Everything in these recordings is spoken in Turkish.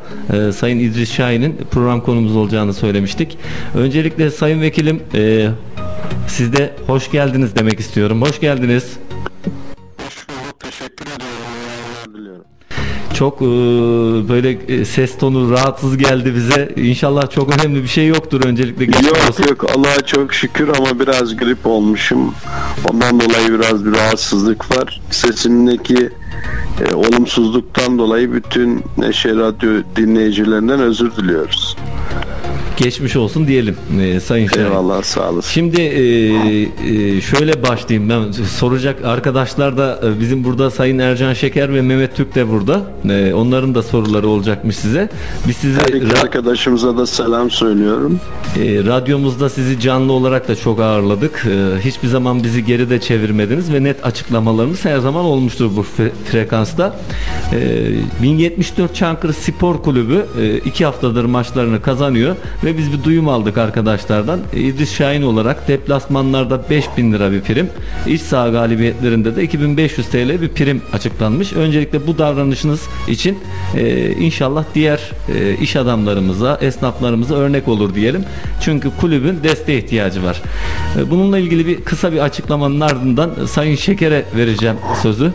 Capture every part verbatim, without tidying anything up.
e, Sayın İdris Şahin'in program konumuz olacağını söylemiştik. Öncelikle Sayın Vekilim, e, siz de hoş geldiniz demek istiyorum. Hoş geldiniz. Teşekkür ediyorum. Çok e, böyle e, ses tonu rahatsız geldi bize. İnşallah çok önemli bir şey yoktur öncelikle. Yok olsun. Yok Allah'a çok şükür ama biraz grip olmuşum. Ondan dolayı biraz bir rahatsızlık var. Sesimdeki e, olumsuzluktan dolayı bütün Neşe Radyo dinleyicilerinden özür diliyoruz. Geçmiş olsun diyelim e, Sayın Şahin. Eyvallah, sağ olasın. Şimdi e, e, şöyle başlayayım ben. Soracak arkadaşlar da e, bizim burada Sayın Ercan Şeker ve Mehmet Türk de burada. E, onların da soruları olacakmış size. Biz size Her iki arkadaşımıza da selam söylüyorum. E, radyomuzda sizi canlı olarak da çok ağırladık. E, hiçbir zaman bizi geride çevirmediniz ve net açıklamalarınız her zaman olmuştur bu fre- frekansta. E, bin yetmiş dört Çankırı Spor Kulübü e, iki haftadır maçlarını kazanıyor ve biz bir duyum aldık arkadaşlardan. İdris Şahin olarak deplasmanlarda beş bin lira bir prim, iç saha galibiyetlerinde de iki bin beş yüz TL bir prim açıklanmış. Öncelikle bu davranışınız için e, inşallah diğer e, iş adamlarımıza, esnaflarımıza örnek olur diyelim. Çünkü kulübün desteğe ihtiyacı var. E, bununla ilgili bir kısa bir açıklamanın ardından Sayın Şeker'e vereceğim sözü.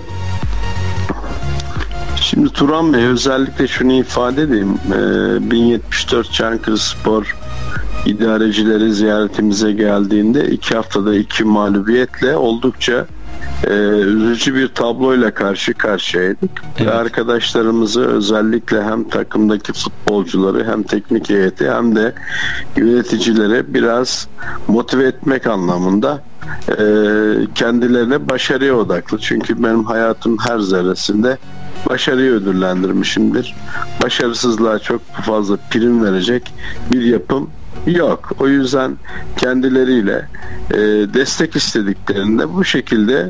Şimdi Turan Bey, özellikle şunu ifade edeyim. Ee, bin yetmiş dört Çankırı Spor idarecileri ziyaretimize geldiğinde iki haftada iki mağlubiyetle oldukça e, üzücü bir tabloyla karşı karşıyaydık. Evet. Ve arkadaşlarımızı, özellikle hem takımdaki futbolcuları hem teknik heyeti hem de yöneticilere biraz motive etmek anlamında e, kendilerine başarıya odaklı. Çünkü benim hayatım her zerresinde başarıyı ödüllendirmişimdir. Başarısızlığa çok fazla prim verecek bir yapım yok. O yüzden kendileriyle e, destek istediklerinde bu şekilde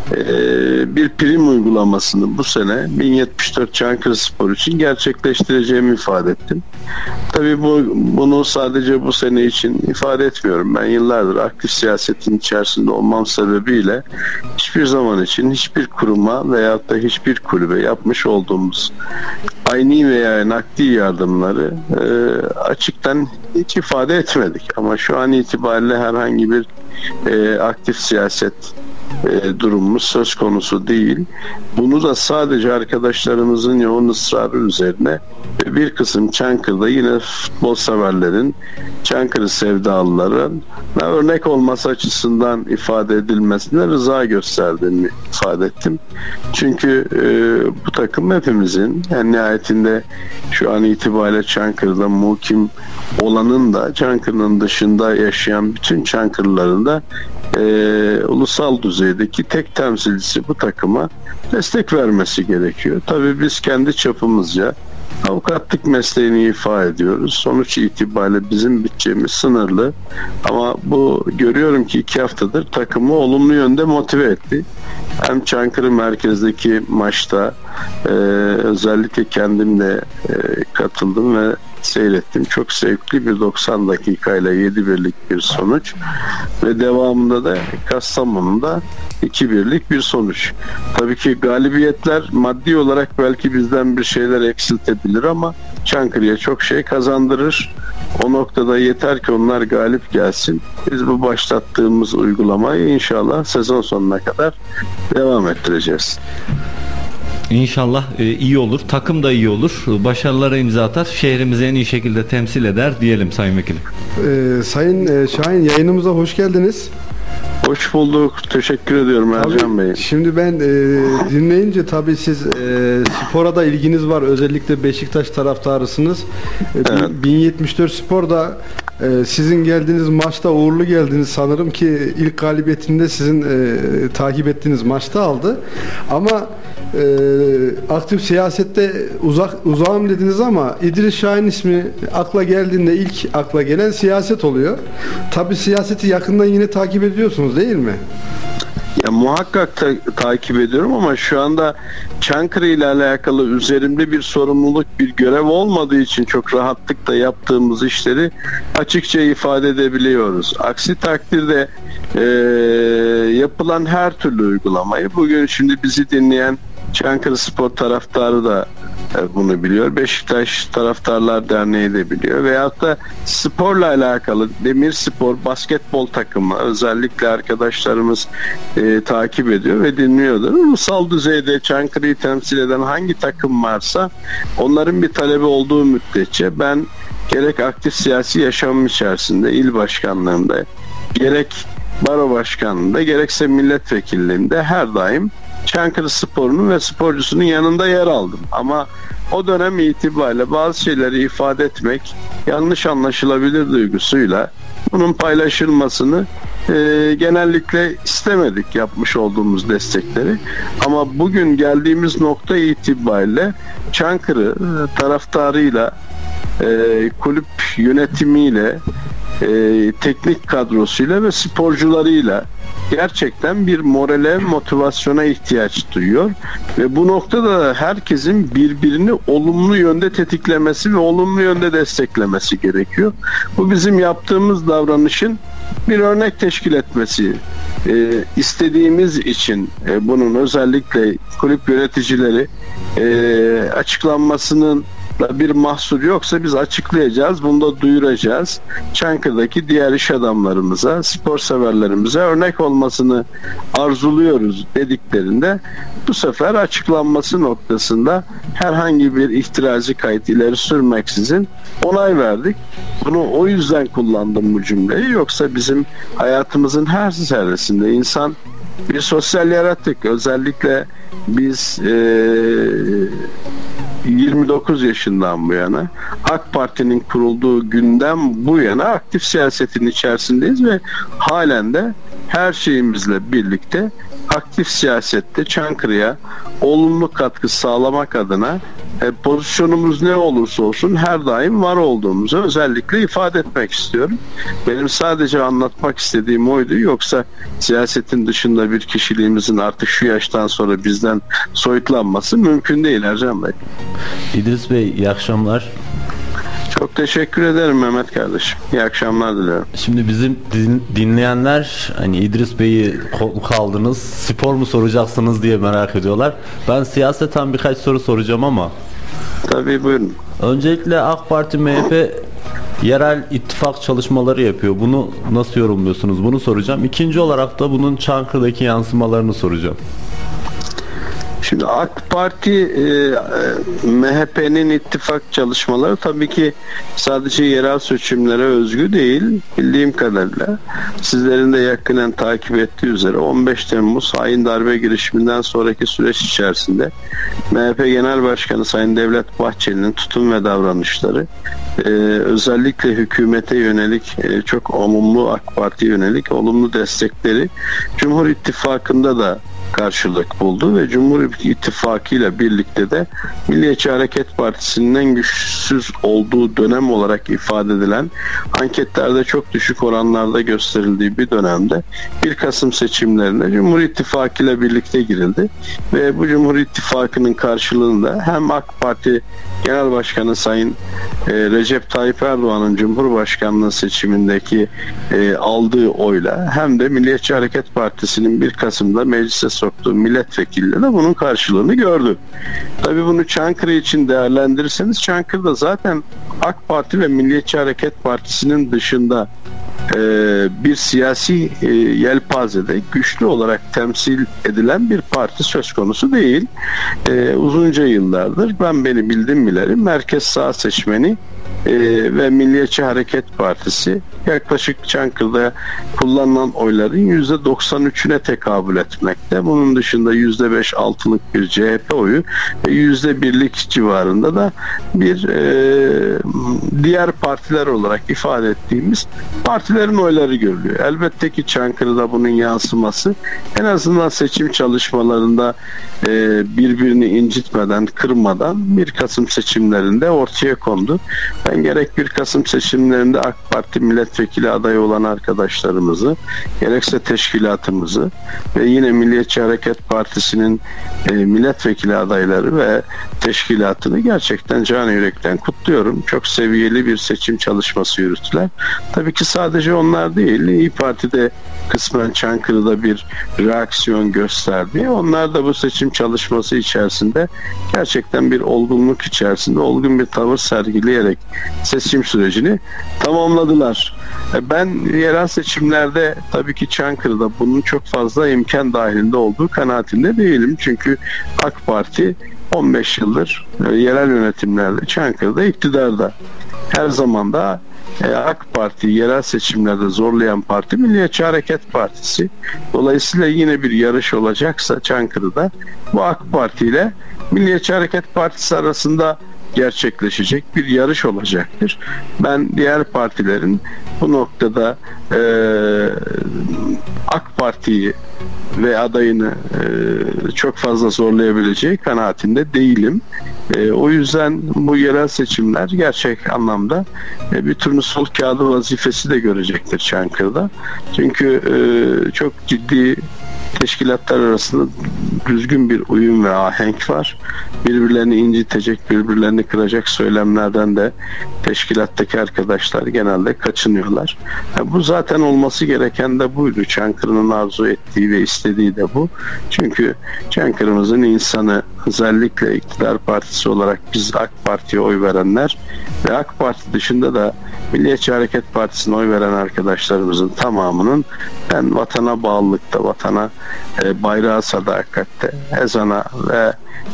e, bir prim uygulamasını bu sene bin yetmiş dört Çankırı Spor için gerçekleştireceğimi ifade ettim. Tabii bu, bunu sadece bu sene için ifade etmiyorum. Ben yıllardır aktif siyasetin içerisinde olmam sebebiyle hiçbir zaman için hiçbir kuruma veyahut da hiçbir kulübe yapmış olduğumuz ayni veya nakdi yardımları e, açıktan hiç ifade etmedik. Ama şu an itibariyle herhangi bir e, aktif siyaset e, durumumuz söz konusu değil. Bunu da sadece arkadaşlarımızın yoğun ısrarı üzerine bir kısım Çankırı'da yine futbol severlerin, Çankırı sevdalıların örnek olması açısından ifade edilmesine rıza gösterdiğimi ifade ettim. Çünkü e, bu takım hepimizin, en nihayetinde şu an itibariyle Çankırı'da mukim olanın da Çankırı'nın dışında yaşayan bütün Çankırıların da e, ulusal düzeydeki tek temsilcisi bu takıma destek vermesi gerekiyor. Tabii biz kendi çapımızca avukatlık mesleğini ifa ediyoruz. Sonuç itibariyle bizim bütçemiz sınırlı. Ama bu, görüyorum ki iki haftadır takımı olumlu yönde motive etti. Hem Çankırı merkezdeki maçta e, özellikle kendim de e, katıldım ve seyrettim. Çok zevkli bir doksan dakikayla yedi birlik bir sonuç ve devamında da Kastamonu'da iki birlik bir sonuç. Tabii ki galibiyetler maddi olarak belki bizden bir şeyler eksiltebilir ama Çankırı'ya çok şey kazandırır. O noktada yeter ki onlar galip gelsin. Biz bu başlattığımız uygulamayı inşallah sezon sonuna kadar devam ettireceğiz. İnşallah e, iyi olur. Takım da iyi olur. Başarılara imza atar. Şehrimizi en iyi şekilde temsil eder diyelim Sayın Vekilim. Ee, Sayın e, Şahin, yayınımıza hoş geldiniz. Hoş bulduk. Teşekkür ediyorum Ercan Bey. Şimdi ben e, dinleyince tabii siz e, spora da ilginiz var. Özellikle Beşiktaş taraftarısınız. E, evet. bin yetmiş dört Spor'da e, sizin geldiğiniz maçta uğurlu geldiniz sanırım ki ilk galibiyetinde sizin e, takip ettiğiniz maçta aldı. Ama e, aktif siyasette uzak uzağım dediniz ama İdris Şahin ismi akla geldiğinde ilk akla gelen siyaset oluyor. Tabii siyaseti yakından yine takip ediyorsunuz değil mi? Ya muhakkak ta- takip ediyorum ama şu anda Çankırı ile alakalı üzerimde bir sorumluluk, bir görev olmadığı için çok rahatlıkla yaptığımız işleri açıkça ifade edebiliyoruz. Aksi takdirde e, yapılan her türlü uygulamayı bugün şimdi bizi dinleyen Çankırı Spor taraftarı da e, bunu biliyor. Beşiktaş Taraftarlar Derneği de biliyor. Veyahut da sporla alakalı Demirspor basketbol takımı özellikle arkadaşlarımız e, takip ediyor ve dinliyordur. Ulusal düzeyde Çankırı'yı temsil eden hangi takım varsa onların bir talebi olduğu müddetçe ben gerek aktif siyasi yaşamım içerisinde il başkanlığında, gerek baro başkanlığında, gerekse milletvekilliğinde her daim Çankırı Sporu'nun ve sporcusunun yanında yer aldım. Ama o dönem itibariyle bazı şeyleri ifade etmek yanlış anlaşılabilir duygusuyla bunun paylaşılmasını e, genellikle istemedik, yapmış olduğumuz destekleri. Ama bugün geldiğimiz nokta itibariyle Çankırı e, taraftarıyla, e, kulüp yönetimiyle, e, teknik kadrosuyla ve sporcularıyla gerçekten bir morale, motivasyona ihtiyaç duyuyor ve bu noktada da herkesin birbirini olumlu yönde tetiklemesi ve olumlu yönde desteklemesi gerekiyor. Bu bizim yaptığımız davranışın bir örnek teşkil etmesi e, istediğimiz için e, bunun özellikle kulüp yöneticileri e, açıklanmasının da bir mahsur yoksa biz açıklayacağız, bunu da duyuracağız. Çankırı'daki diğer iş adamlarımıza, spor severlerimize örnek olmasını arzuluyoruz dediklerinde bu sefer açıklanması noktasında herhangi bir ihtiracı kayıt ileri sürmeksizin onay verdik. Bunu o yüzden kullandım bu cümleyi. Yoksa bizim hayatımızın her zerresinde insan bir sosyal yaratık. Özellikle biz ee, yirmi dokuz yaşından bu yana AK Parti'nin kurulduğu günden bu yana aktif siyasetin içerisindeyiz ve halen de her şeyimizle birlikte aktif siyasette Çankırı'ya olumlu katkı sağlamak adına e, pozisyonumuz ne olursa olsun her daim var olduğumuzu özellikle ifade etmek istiyorum. Benim sadece anlatmak istediğim oydu. Yoksa siyasetin dışında bir kişiliğimizin artık şu yaştan sonra bizden soyutlanması mümkün değil Ercan Bey. İdris Bey, iyi akşamlar. Çok teşekkür ederim Mehmet kardeşim. İyi akşamlar diliyorum. Şimdi bizim din, dinleyenler hani İdris Bey'i konuk aldınız, spor mu soracaksınız diye merak ediyorlar. Ben siyaseten birkaç soru soracağım ama. Tabii, buyurun. Öncelikle AK Parti M H P yerel ittifak çalışmaları yapıyor. Bunu nasıl yorumluyorsunuz? Bunu soracağım. İkinci olarak da bunun Çankırı'daki yansımalarını soracağım. Şimdi AK Parti e, M H P'nin ittifak çalışmaları tabii ki sadece yerel seçimlere özgü değil. Bildiğim kadarıyla sizlerin de yakinen takip ettiği üzere on beş Temmuz hain darbe girişiminden sonraki süreç içerisinde M H P Genel Başkanı Sayın Devlet Bahçeli'nin tutum ve davranışları e, özellikle hükümete yönelik e, çok olumlu, AK Parti'ye yönelik olumlu destekleri Cumhur İttifakı'nda da karşılık buldu ve Cumhur İttifakı ile birlikte de Milliyetçi Hareket Partisi'nin en güçsüz olduğu dönem olarak ifade edilen, anketlerde çok düşük oranlarda gösterildiği bir dönemde bir Kasım seçimlerine Cumhur İttifakı ile birlikte girildi ve bu Cumhur İttifakı'nın karşılığında hem AK Parti Genel Başkanı Sayın e, Recep Tayyip Erdoğan'ın Cumhurbaşkanlığı seçimindeki e, aldığı oyla hem de Milliyetçi Hareket Partisi'nin bir Kasım'da meclise soktuğu milletvekilleri de bunun karşılığını gördü. Tabii bunu Çankırı için değerlendirirseniz Çankırı'da zaten AK Parti ve Milliyetçi Hareket Partisi'nin dışında e, bir siyasi e, yelpazede güçlü olarak temsil edilen bir parti söz konusu değil. E, uzunca yıllardır ben beni bildim bileli merkez sağ seçmeni e, ve Milliyetçi Hareket Partisi yaklaşık Çankırı'da kullanılan oyların yüzde doksan üçüne tekabül etmekte. Bunun dışında yüzde beş altılık bir C H P oyu ve yüzde birlik civarında da bir e, diğer partiler olarak ifade ettiğimiz partilerin oyları görülüyor. Elbette ki Çankırı'da bunun yansıması en azından seçim çalışmalarında e, birbirini incitmeden, kırmadan bir Kasım seçimlerinde ortaya kondu. Ben gerek bir Kasım seçimlerinde AK Parti milletvekili adayı olan arkadaşlarımızı, gerekse teşkilatımızı ve yine Milliyetçi Hareket Partisi'nin e, milletvekili adayları ve teşkilatını gerçekten canı yürekten kutluyorum. Çok seviyeli bir seçim çalışması yürüttüler. Tabii ki sadece onlar değil, İYİ Parti'de kısmen Çankırı'da bir reaksiyon gösterdi. Onlar da bu seçim çalışması içerisinde gerçekten bir olgunluk içerisinde olgun bir tavır sergileyerek seçim sürecini tamamladılar. Ben yerel seçimlerde tabii ki Çankırı'da bunun çok fazla imkan dahilinde olduğu kanaatinde değilim. Çünkü AK Parti on beş yıldır yerel yönetimlerde Çankırı'da iktidarda. Her zaman da AK Parti yerel seçimlerde zorlayan parti Milliyetçi Hareket Partisi. Dolayısıyla yine bir yarış olacaksa Çankırı'da bu AK Parti ile Milliyetçi Hareket Partisi arasında gerçekleşecek bir yarış olacaktır. Ben diğer partilerin bu noktada e, AK Parti'yi ve adayını e, çok fazla zorlayabileceği kanaatinde değilim. E, o yüzden bu yerel seçimler gerçek anlamda e, bir turnusol kağıdı vazifesi de görecektir Çankırı'da. Çünkü e, çok ciddi teşkilatlar arasında düzgün bir uyum ve ahenk var. Birbirlerini incitecek, birbirlerini kıracak söylemlerden de teşkilattaki arkadaşlar genelde kaçınıyorlar. Yani bu zaten olması gereken de buydu. Çankırı'nın arzu ettiği ve istediği de bu. Çünkü Çankırı'mızın insanı, özellikle iktidar partisi olarak biz AK Parti'ye oy verenler ve AK Parti dışında da Milliyetçi Hareket Partisi'ne oy veren arkadaşlarımızın tamamının ben vatana bağlılıkta, vatana e, bayrağa sadakatte, ezana ve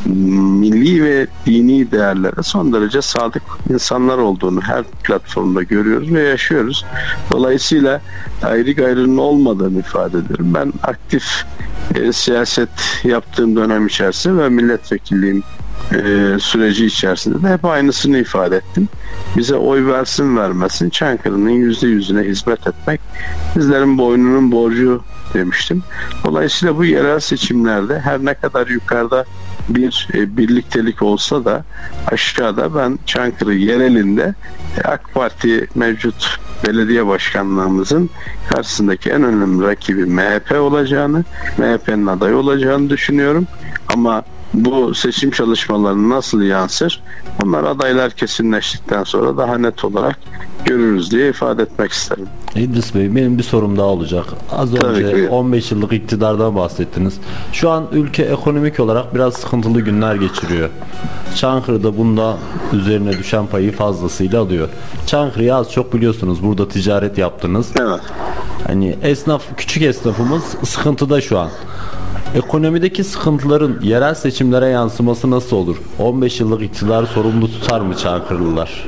milli ve dini değerlere son derece sadık insanlar olduğunu her platformda görüyoruz ve yaşıyoruz. Dolayısıyla ayrı gayrının olmadığını ifade ederim. Ben aktif e, siyaset yaptığım dönem içerisinde ve milletvekilliğim e, süreci içerisinde de hep aynısını ifade ettim. Bize oy versin vermesin Çankırı'nın yüzde yüzüne hizmet etmek bizlerin boynunun borcu demiştim. Dolayısıyla bu yerel seçimlerde her ne kadar yukarıda bir e, birliktelik olsa da aşağıda ben Çankırı yerelinde e, AK Parti mevcut belediye başkanlığımızın karşısındaki en önemli rakibi M H P olacağını, M H P'nin adayı olacağını düşünüyorum. Ama bu seçim çalışmalarını nasıl yansır? Bunlar adaylar kesinleştikten sonra daha net olarak görürüz diye ifade etmek isterim. İdris Bey, benim bir sorum daha olacak. Az Tabii önce ki. on beş yıllık iktidardan bahsettiniz. Şu an ülke ekonomik olarak biraz sıkıntılı günler geçiriyor. Çankırı'da bunda üzerine düşen payı fazlasıyla alıyor. Çankırı'yı az çok biliyorsunuz. Burada ticaret yaptınız. Evet. Hani esnaf, küçük esnafımız sıkıntıda şu an. Ekonomideki sıkıntıların yerel seçimlere yansıması nasıl olur? on beş yıllık iktidar sorumlu tutar mı Çankırılılar?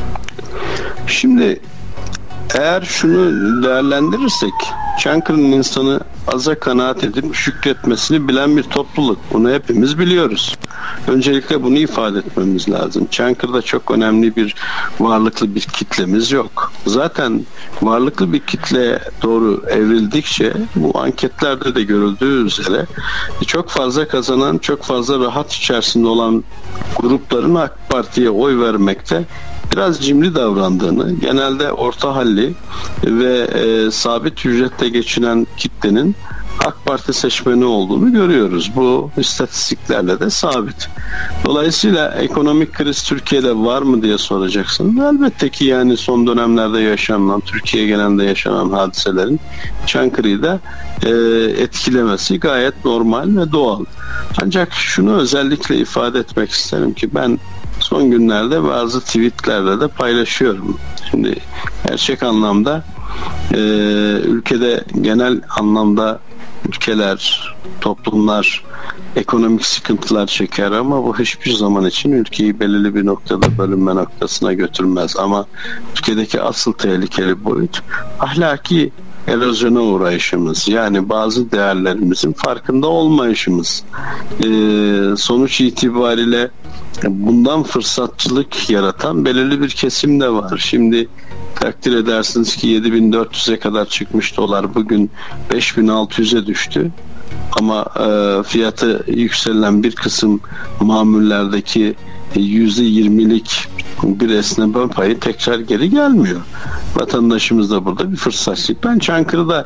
Şimdi eğer şunu değerlendirirsek Çankırı'nın insanı aza kanaat edip şükretmesini bilen bir topluluk. Bunu hepimiz biliyoruz. Öncelikle bunu ifade etmemiz lazım. Çankırı'da çok önemli bir varlıklı bir kitlemiz yok. Zaten varlıklı bir kitleye doğru evrildikçe bu anketlerde de görüldüğü üzere çok fazla kazanan, çok fazla rahat içerisinde olan grupların AK Parti'ye oy vermekte biraz cimri davrandığını, genelde orta halli ve e, sabit ücretle geçinen kitlenin AK Parti seçmeni olduğunu görüyoruz. Bu istatistiklerle de sabit. Dolayısıyla ekonomik kriz Türkiye'de var mı diye soracaksın. Elbette ki yani son dönemlerde yaşanan, Türkiye genelinde yaşanan hadiselerin Çankırı'yı da e, etkilemesi gayet normal ve doğal. Ancak şunu özellikle ifade etmek isterim ki ben son günlerde bazı tweetlerle de paylaşıyorum. Şimdi gerçek anlamda e, ülkede genel anlamda ülkeler, toplumlar ekonomik sıkıntılar çeker ama bu hiçbir zaman için ülkeyi belirli bir noktada bölünme noktasına götürmez. Ama ülkedeki asıl tehlikeli boyut ahlaki erozyona uğrayışımız, yani bazı değerlerimizin farkında olmayışımız. Ee, sonuç itibariyle bundan fırsatçılık yaratan belirli bir kesim de var. Şimdi takdir edersiniz ki yedi bin dört yüze kadar çıkmış dolar bugün beş bin altı yüze düştü. Ama e, fiyatı yükselen bir kısım mamullerdeki yüzde yirmilik bir esneme payı tekrar geri gelmiyor. Vatandaşımız da burada bir fırsatçılık. Ben Çankırı'da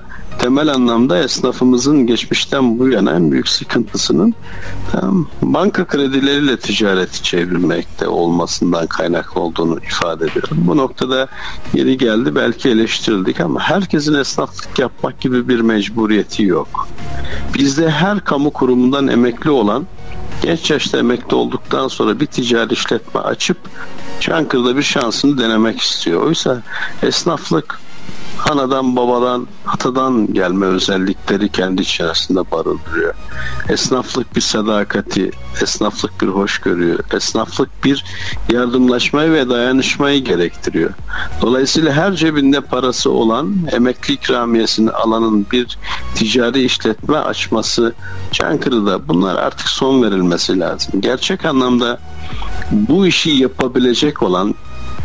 temel anlamda esnafımızın geçmişten bu yana en büyük sıkıntısının tam banka kredileriyle ticareti çevirmekte olmasından kaynaklı olduğunu ifade ediyorum. Bu noktada yeri geldi belki eleştirildik ama herkesin esnaflık yapmak gibi bir mecburiyeti yok. Bizde her kamu kurumundan emekli olan genç yaşta emekli olduktan sonra bir ticari işletme açıp Çankırı'da bir şansını denemek istiyor. Oysa esnaflık anadan, babadan, atadan gelme özellikleri kendi içerisinde barındırıyor. Esnaflık bir sadakati, esnaflık bir hoşgörüyü, esnaflık bir yardımlaşmayı ve dayanışmayı gerektiriyor. Dolayısıyla her cebinde parası olan, emekli ikramiyesini alanın bir ticari işletme açması Çankırı'da, bunlar artık son verilmesi lazım. Gerçek anlamda bu işi yapabilecek olan,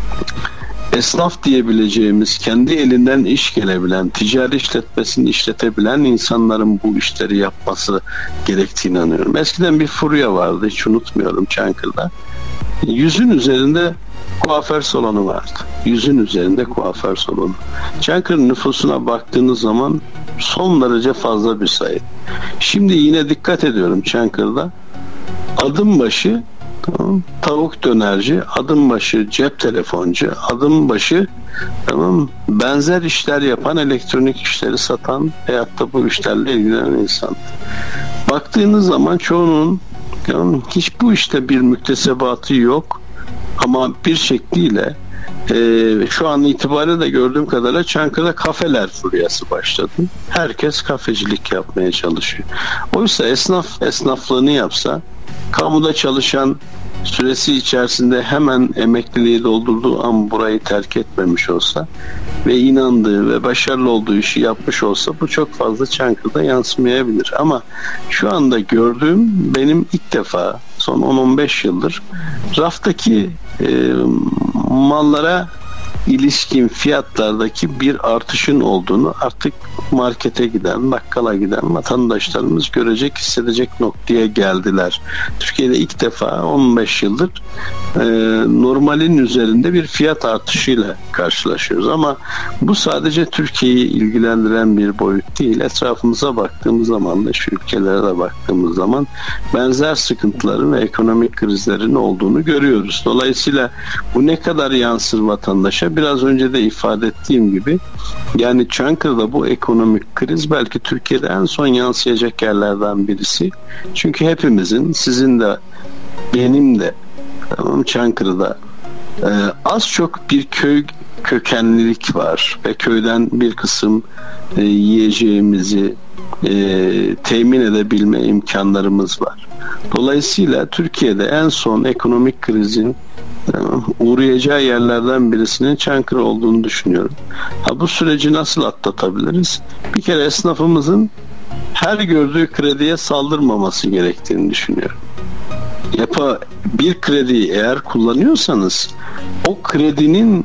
esnaf diyebileceğimiz, kendi elinden iş gelebilen, ticari işletmesini işletebilen insanların bu işleri yapması gerektiğini inanıyorum. Eskiden bir furya vardı, hiç unutmuyorum Çankırı'da. Yüzün üzerinde kuaför salonu vardı. Yüzün üzerinde kuaför salonu. Çankırı nüfusuna baktığınız zaman son derece fazla bir sayı. Şimdi yine dikkat ediyorum Çankırı'da. Adım başı tamam, tavuk dönerci, adım başı cep telefoncu, adım başı tamam, benzer işler yapan, elektronik işleri satan veyahut da bu işlerle ilgilenen insan. Baktığınız zaman çoğunun tamam, hiç bu işte bir müktesebatı yok ama bir şekliyle e, şu an itibariyle de gördüğüm kadarıyla Çankırı'da kafeler furyası başladı. Herkes kafecilik yapmaya çalışıyor. Oysa esnaf esnaflığını yapsa, kamuda çalışan süresi içerisinde hemen emekliliği doldurduğu an burayı terk etmemiş olsa ve inandığı ve başarılı olduğu işi yapmış olsa bu çok fazla Çankırı'da yansımayabilir. Ama şu anda gördüğüm, benim ilk defa son on on beş yıldır raftaki e, mallara ilişkin fiyatlardaki bir artışın olduğunu artık markete giden, bakkala giden vatandaşlarımız görecek, hissedecek noktaya geldiler. Türkiye'de ilk defa on beş yıldır e, normalin üzerinde bir fiyat artışıyla karşılaşıyoruz. Ama bu sadece Türkiye'yi ilgilendiren bir boyut değil. Etrafımıza baktığımız zaman da, şu ülkelere de baktığımız zaman benzer sıkıntıların ve ekonomik krizlerin olduğunu görüyoruz. Dolayısıyla bu ne kadar yansır vatandaşa? Biraz önce de ifade ettiğim gibi, yani Çankırı'da bu ekonomik kriz belki Türkiye'de en son yansıyacak yerlerden birisi. Çünkü hepimizin, sizin de benim de tamam, Çankırı'da e, az çok bir köy kökenlilik var ve köyden bir kısım e, yiyeceğimizi e, temin edebilme imkanlarımız var. Dolayısıyla Türkiye'de en son ekonomik krizin uğrayacağı yerlerden birisinin Çankırı olduğunu düşünüyorum. Ha, bu süreci nasıl atlatabiliriz? Bir kere esnafımızın her gördüğü krediye saldırmaması gerektiğini düşünüyorum. Yapa bir krediyi eğer kullanıyorsanız o kredinin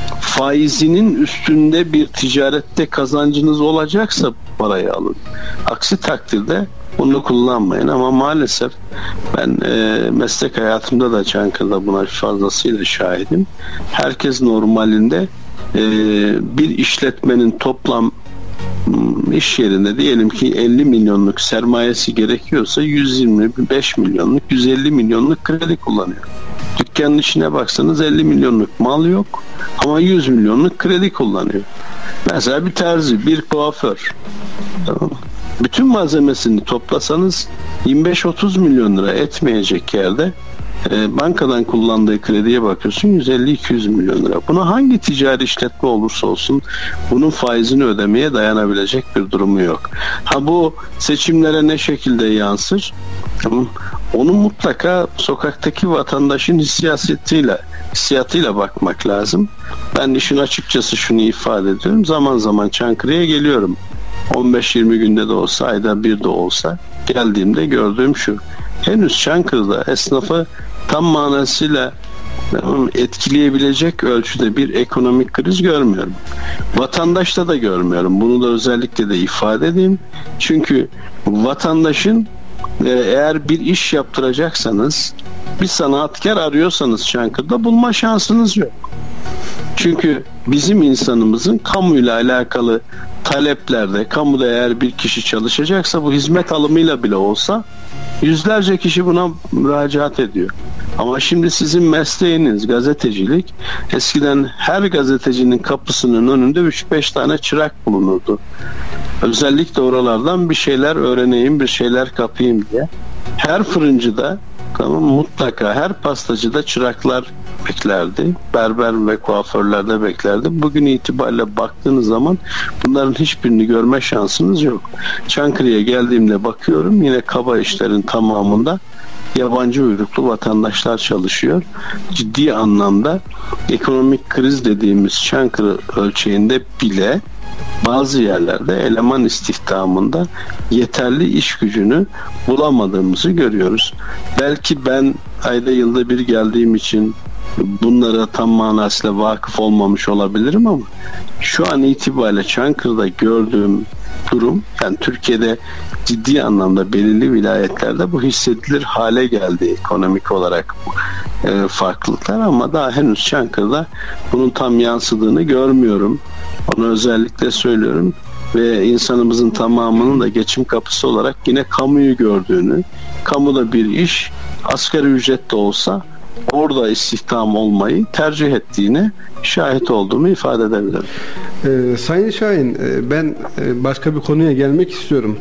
faizinin üstünde bir ticarette kazancınız olacaksa parayı alın. Aksi takdirde bunu kullanmayın. Ama maalesef ben e, meslek hayatımda da Çankırı'da buna fazlasıyla şahidim. Herkes normalinde e, bir işletmenin toplam iş yerinde diyelim ki elli milyonluk sermayesi gerekiyorsa yüz yirmi beş milyonluk, yüz elli milyonluk kredi kullanıyor. Dükkanın içine baksanız elli milyonluk mal yok ama yüz milyonluk kredi kullanıyor. Mesela bir terzi, bir kuaför. Tamam. Bütün malzemesini toplasanız yirmi beş otuz milyon lira etmeyecek yerde e, bankadan kullandığı krediye bakıyorsun yüz elli iki yüz milyon lira. Buna hangi ticari işletme olursa olsun bunun faizini ödemeye dayanabilecek bir durumu yok. Ha, bu seçimlere ne şekilde yansır? Tamam. Onu mutlaka sokaktaki vatandaşın hissiyatıyla, hissiyatıyla bakmak lazım. Ben işin açıkçası şunu ifade ediyorum. Zaman zaman Çankırı'ya geliyorum. on beş yirmi günde de olsa, ayda bir de olsa geldiğimde gördüğüm şu: henüz Çankırı'da esnafı tam manasıyla etkileyebilecek ölçüde bir ekonomik kriz görmüyorum. Vatandaşta da görmüyorum. Bunu da özellikle de ifade edeyim. Çünkü vatandaşın eğer bir iş yaptıracaksanız, bir sanatkar arıyorsanız Çankırı'da bulma şansınız yok. Çünkü bizim insanımızın kamuyla alakalı taleplerde, kamuda eğer bir kişi çalışacaksa bu hizmet alımıyla bile olsa yüzlerce kişi buna müracaat ediyor. Ama şimdi sizin mesleğiniz gazetecilik. Eskiden her gazetecinin kapısının önünde üç beş tane çırak bulunurdu. Özellikle oralardan bir şeyler öğreneyim, bir şeyler kapayım diye. Her fırıncıda, tamam, mutlaka her pastacıda çıraklar beklerdi. Berber ve kuaförlerde beklerdi. Bugün itibariyle baktığınız zaman bunların hiçbirini görme şansınız yok. Çankırı'ya geldiğimde bakıyorum, yine kaba işlerin tamamında yabancı uyruklu vatandaşlar çalışıyor. Ciddi anlamda ekonomik kriz dediğimiz Çankırı ölçeğinde bile bazı yerlerde eleman istihdamında yeterli iş gücünü bulamadığımızı görüyoruz. Belki ben ayda yılda bir geldiğim için bunlara tam manasıyla vakıf olmamış olabilirim ama şu an itibariyle Çankırı'da gördüğüm durum, yani Türkiye'de ciddi anlamda belirli vilayetlerde bu hissedilir hale geldi ekonomik olarak e, farklılıklar, ama daha henüz Çankırı'da bunun tam yansıdığını görmüyorum. Onu özellikle söylüyorum ve insanımızın tamamının da geçim kapısı olarak yine kamuyu gördüğünü, kamuda bir iş asgari ücret de olsa orada istihdam olmayı tercih ettiğini şahit olduğumu ifade edebilirim. Ee, Sayın Şahin, e, ben e, başka bir konuya gelmek istiyorum.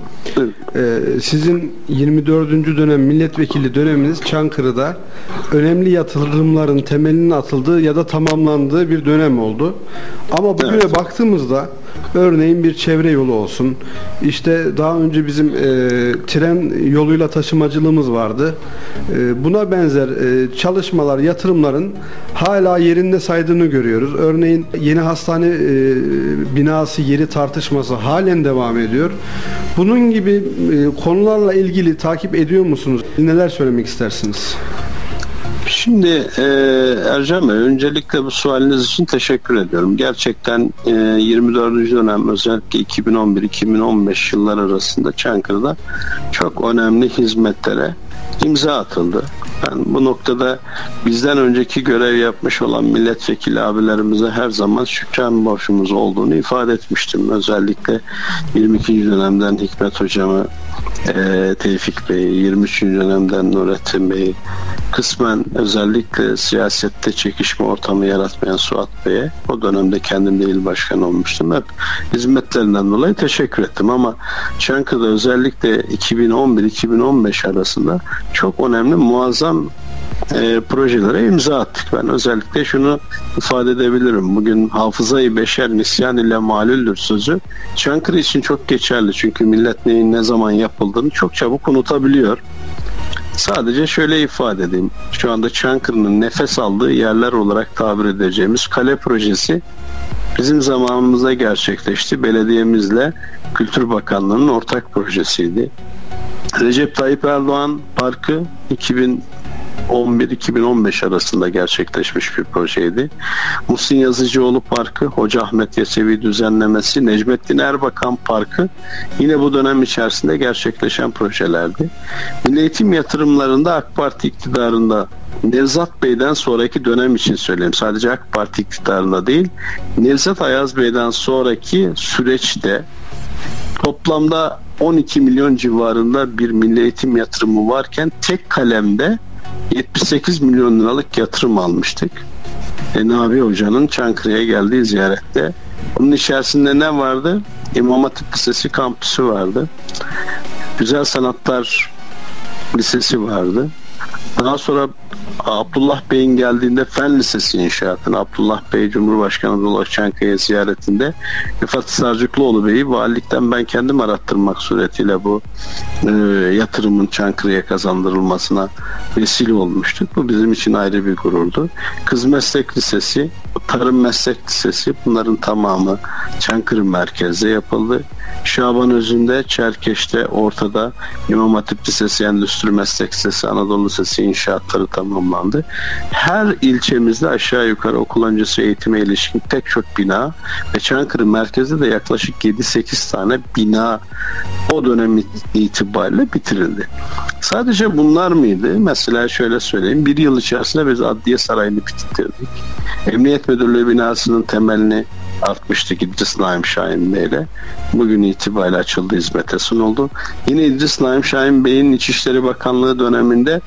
Ee, sizin yirmi dördüncü dönem milletvekili döneminiz Çankırı'da önemli yatırımların temelinin atıldığı ya da tamamlandığı bir dönem oldu. Ama bugüne evet. baktığımızda örneğin bir çevre yolu olsun, İşte daha önce bizim e, tren yoluyla taşımacılığımız vardı. E, buna benzer e, çalışmalar, yatırımların hala yerinde saydığını görüyoruz. Örneğin yeni hastane e, binası yeri tartışması halen devam ediyor. Bunun gibi e, konularla ilgili takip ediyor musunuz? Neler söylemek istersiniz? Şimdi e, Ercan Bey, öncelikle bu sualiniz için teşekkür ediyorum. Gerçekten e, yirmi dördüncü dönem, özellikle iki bin on bir iki bin on beş yıllar arasında Çankırı'da çok önemli hizmetlere imza atıldı. Ben bu noktada bizden önceki görev yapmış olan milletvekili abilerimize her zaman şükran borcumuz olduğunu ifade etmiştim. Özellikle yirmi ikinci dönemden Hikmet Hocam'ı, e, Tevfik Bey'i, yirmi üçüncü dönemden Nurettin Bey'i, kısmen özellikle siyasette çekişme ortamı yaratmayan Suat Bey'e, o dönemde kendim de il başkanı olmuştum. Hep hizmetlerinden dolayı teşekkür ettim, ama Çankırı'da özellikle iki bin on bir iki bin on beş arasında çok önemli, muazzam e, projelere imza attık. Ben özellikle şunu ifade edebilirim. Bugün hafızayı beşer nisyan ile malüldür sözü Çankırı için çok geçerli. Çünkü millet neyin ne zaman yapıldığını çok çabuk unutabiliyor. Sadece şöyle ifade edeyim. Şu anda Çankırı'nın nefes aldığı yerler olarak tabir edeceğimiz kale projesi bizim zamanımızda gerçekleşti. Belediyemizle Kültür Bakanlığı'nın ortak projesiydi. Recep Tayyip Erdoğan Parkı iki bin on bir iki bin on beş arasında gerçekleşmiş bir projeydi. Muhsin Yazıcıoğlu Parkı, Hoca Ahmet Yesevi düzenlemesi, Necmettin Erbakan Parkı yine bu dönem içerisinde gerçekleşen projelerdi. Milli eğitim yatırımlarında AK Parti iktidarında, Nevzat Bey'den sonraki dönem için söyleyeyim, sadece AK Parti iktidarında değil, Nevzat Ayaz Bey'den sonraki süreçte toplamda on iki milyon civarında bir milli eğitim yatırımı varken tek kalemde yetmiş sekiz milyon liralık yatırım almıştık. E, Nabi Hoca'nın Çankırı'ya geldiği ziyarette. Bunun içerisinde ne vardı? İmam Hatip Lisesi kampüsü vardı. Güzel Sanatlar Lisesi vardı. Daha sonra Abdullah Bey'in geldiğinde Fen Lisesi inşaatını, Abdullah Bey Cumhurbaşkanı dolayı Çankaya ziyaretinde Rıfat Sarcıklıoğlu Bey'i valilikten ben kendim arattırmak suretiyle bu e, yatırımın Çankırı'ya kazandırılmasına vesile olmuştuk. Bu bizim için ayrı bir gururdu. Kız Meslek Lisesi, Tarım Meslek Lisesi, bunların tamamı Çankırı merkezde yapıldı. Şabanözü'nde, Çerkeş'te, Orta'da İmam Hatip Lisesi, Endüstri Meslek Lisesi, Anadolu Lisesi inşaatları tamamlandı. Her ilçemizde aşağı yukarı okul öncesi eğitime ilişkin pek çok bina ve Çankırı merkezde de yaklaşık yedi sekiz tane bina o dönem itibariyle bitirildi. Sadece bunlar mıydı? Mesela şöyle söyleyeyim. Bir yıl içerisinde biz Adliye Sarayı'nı bitirdik. Emniyet Müdürlüğü binasının temelini artmıştık İdris Naim Şahin Bey'le. Bugün itibariyle açıldı, hizmete sunuldu. Yine İdris Naim Şahin Bey'in İçişleri Bakanlığı döneminde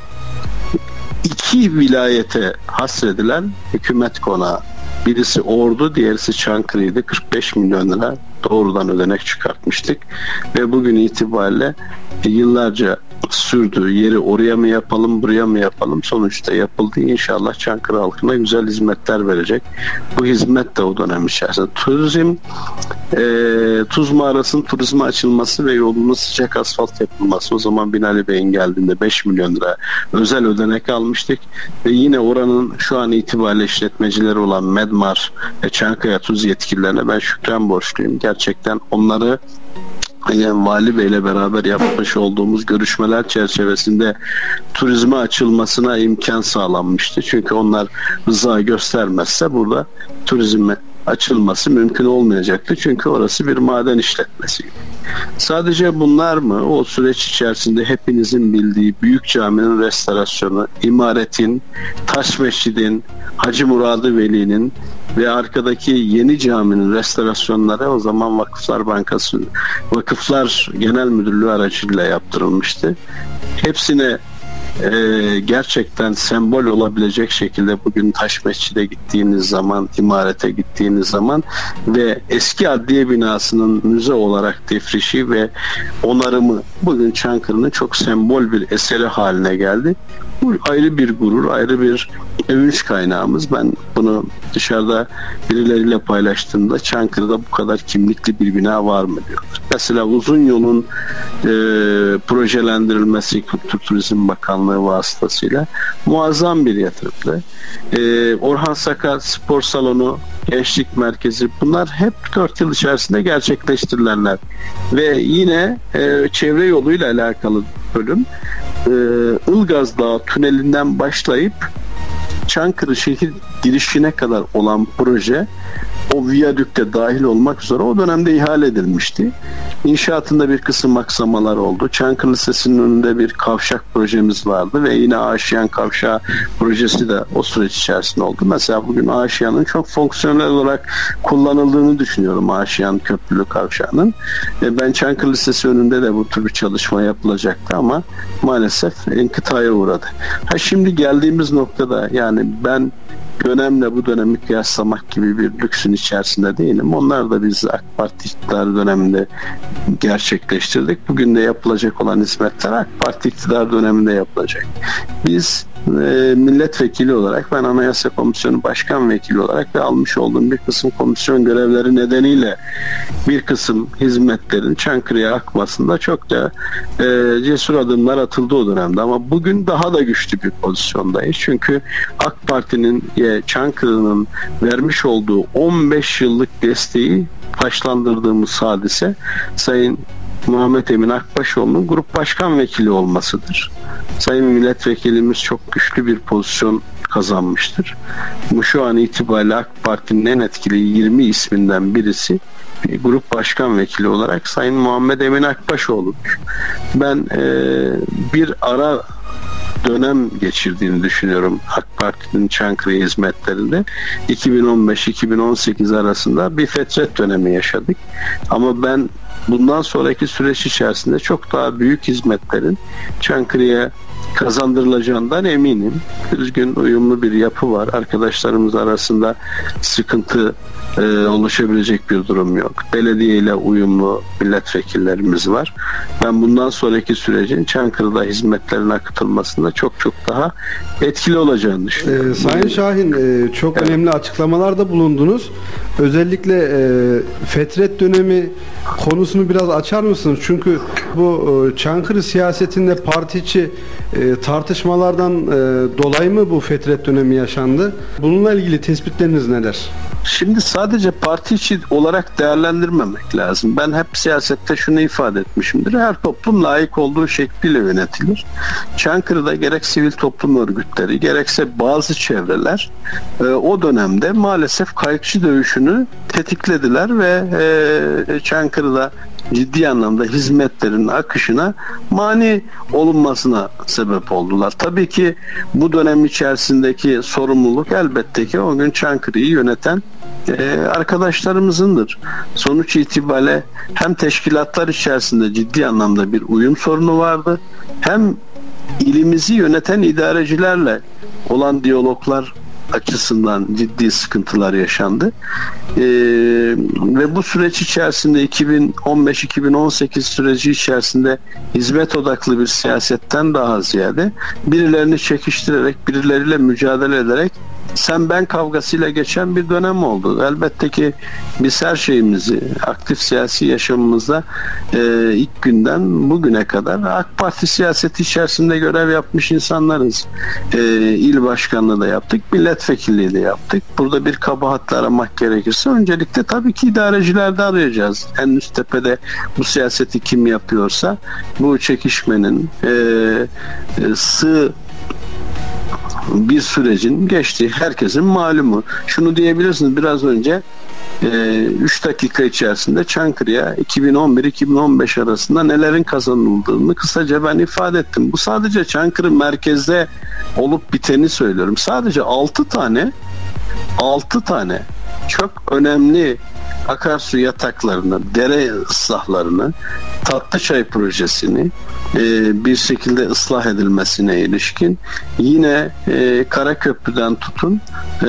iki vilayete hasredilen hükümet konağı, birisi Ordu, diğerisi Çankırı'ydı. kırk beş milyon lira doğrudan ödenek çıkartmıştık ve bugün itibariyle yıllarca sürdü. Yeri oraya mı yapalım, buraya mı yapalım? Sonuçta yapıldı. İnşallah Çankırı halkına güzel hizmetler verecek. Bu hizmet de o dönem içerisinde. Turizm, e, Tuz Mağarası'nın turizme açılması ve yolunun sıcak asfalt yapılması. O zaman Binali Bey'in geldiğinde beş milyon lira özel ödenek almıştık. Ve yine oranın şu an itibariyle işletmecileri olan Medmar ve Çankaya Tuz yetkililerine ben şükran borçluyum. Gerçekten onları yani Vali Bey'le beraber yapmış olduğumuz görüşmeler çerçevesinde turizme açılmasına imkan sağlanmıştı. Çünkü onlar rıza göstermezse burada turizme açılması mümkün olmayacaktı. Çünkü orası bir maden işletmesi. Sadece bunlar mı? O süreç içerisinde hepinizin bildiği Büyük Cami'nin restorasyonu, imaretin, Taş Mescid'in, Hacı Muradı Veli'nin ve arkadaki Yeni Cami'nin restorasyonları o zaman Vakıflar Bankası, Vakıflar Genel Müdürlüğü aracılığıyla yaptırılmıştı. Hepsine Ee, gerçekten sembol olabilecek şekilde bugün Taş Mescid'e gittiğiniz zaman, imarete gittiğiniz zaman ve eski adliye binasının müze olarak defrişi ve onarımı bugün Çankırı'nın çok sembol bir eseri haline geldi. Bu ayrı bir gurur, ayrı bir övünç kaynağımız. Ben bunu dışarıda birileriyle paylaştığımda Çankırı'da bu kadar kimlikli bir bina var mı diyorlar. Mesela uzun yolun e, projelendirilmesi Kültür Turizm Bakanlığı vasıtasıyla muazzam bir yatırımdı. E, Orhan Sakar Spor Salonu, Gençlik Merkezi, bunlar hep dört yıl içerisinde gerçekleştirilenler. Ve yine e, çevre yoluyla alakalı bölüm e, Ilgaz Dağı tünelinden başlayıp Çankırı şehir girişine kadar olan proje o viyadükte dahil olmak üzere o dönemde ihale edilmişti. İnşaatında bir kısım aksamalar oldu. Çankırı Lisesi'nin önünde bir kavşak projemiz vardı ve yine Aşiyan Kavşağı projesi de o süreç içerisinde oldu. Mesela bugün Aşiyan'ın çok fonksiyonel olarak kullanıldığını düşünüyorum, Aşiyan Köprülü Kavşağı'nın. Ben Çankırı Lisesi önünde de bu tür bir çalışma yapılacaktı ama maalesef inkıtaya uğradı. Ha şimdi geldiğimiz noktada yani ben dönemle bu dönemi kıyaslamak gibi bir lüksün içerisinde değilim. Onlar da biz AK Parti iktidar döneminde gerçekleştirdik. Bugün de yapılacak olan hizmetler AK Parti iktidar döneminde yapılacak. Biz e, milletvekili olarak, ben Anayasa Komisyonu Başkan Vekili olarak ve almış olduğum bir kısım komisyon görevleri nedeniyle bir kısım hizmetlerin Çankırı'ya akmasında çok da e, cesur adımlar atıldı o dönemde. Ama bugün daha da güçlü bir pozisyondayız. Çünkü AK Parti'nin e, Çankırı'nın vermiş olduğu on beş yıllık desteği taşlandırdığımız hadise Sayın Muhammed Emin Akbaşoğlu'nun grup başkan vekili olmasıdır. Sayın milletvekilimiz çok güçlü bir pozisyon kazanmıştır. Bu şu an itibariyle AK Parti'nin en etkili yirmi isminden birisi bir grup başkan vekili olarak Sayın Muhammed Emin Akbaşoğlu'dur. Ben e, bir ara dönem geçirdiğini düşünüyorum AK Parti'nin Çankırı hizmetlerinde. iki bin on beş iki bin on sekiz arasında bir fetret dönemi yaşadık. Ama ben bundan sonraki süreç içerisinde çok daha büyük hizmetlerin Çankırı'ya kazandırılacağından eminim. Düzgün, uyumlu bir yapı var. Arkadaşlarımız arasında sıkıntı e, oluşabilecek bir durum yok. Belediye ile uyumlu milletvekillerimiz var. Ben bundan sonraki sürecin Çankırı'da hizmetlerin akıtılmasında çok çok daha etkili olacağını düşünüyorum. Ee, Sayın Şahin, e, çok evet. önemli açıklamalarda bulundunuz. Özellikle e, fetret dönemi konusunu biraz açar mısınız? Çünkü bu e, Çankırı siyasetinde parti içi e, tartışmalardan e, dolayı mı bu fetret dönemi yaşandı? Bununla ilgili tespitleriniz neler? Şimdi sadece parti içi olarak değerlendirmemek lazım. Ben hep siyasette şunu ifade etmişimdir. Her toplum layık olduğu şekliyle yönetilir. Çankırı'da gerek sivil toplum örgütleri, gerekse bazı çevreler e, o dönemde maalesef kayıkçı dövüşünü tetiklediler ve e, Çankırı'da ciddi anlamda hizmetlerin akışına mani olunmasına sebep oldular. Tabii ki bu dönem içerisindeki sorumluluk elbette ki o gün Çankırı'yı yöneten e, arkadaşlarımızındır. Sonuç itibariyle hem teşkilatlar içerisinde ciddi anlamda bir uyum sorunu vardı, hem ilimizi yöneten idarecilerle olan diyaloglar açısından ciddi sıkıntılar yaşandı. Ee, ve bu süreç içerisinde iki bin on beş iki bin on sekiz süreci içerisinde hizmet odaklı bir siyasetten daha ziyade birilerini çekiştirerek, birileriyle mücadele ederek sen ben kavgasıyla geçen bir dönem oldu. Elbette ki biz her şeyimizi aktif siyasi yaşamımızda e, ilk günden bugüne kadar AK Parti siyaseti içerisinde görev yapmış insanlarız. E, il başkanlığı da yaptık, milletvekilliği de yaptık. Burada bir kabahatli aramak gerekirse öncelikle tabii ki idarecilerde arayacağız. En üst tepede bu siyaseti kim yapıyorsa bu çekişmenin e, e, sığ bir sürecin geçtiği herkesin malumu. Şunu diyebilirsiniz, biraz önce üç dakika içerisinde Çankırı'ya iki bin on bir iki bin on beş arasında nelerin kazanıldığını kısaca ben ifade ettim. Bu sadece Çankırı merkezde olup biteni söylüyorum. Sadece altı tane altı tane çok önemli akarsu yataklarını, dere ıslahlarını, Tatlıçay projesini e, bir şekilde ıslah edilmesine ilişkin, yine e, Karaköprü'den tutun e,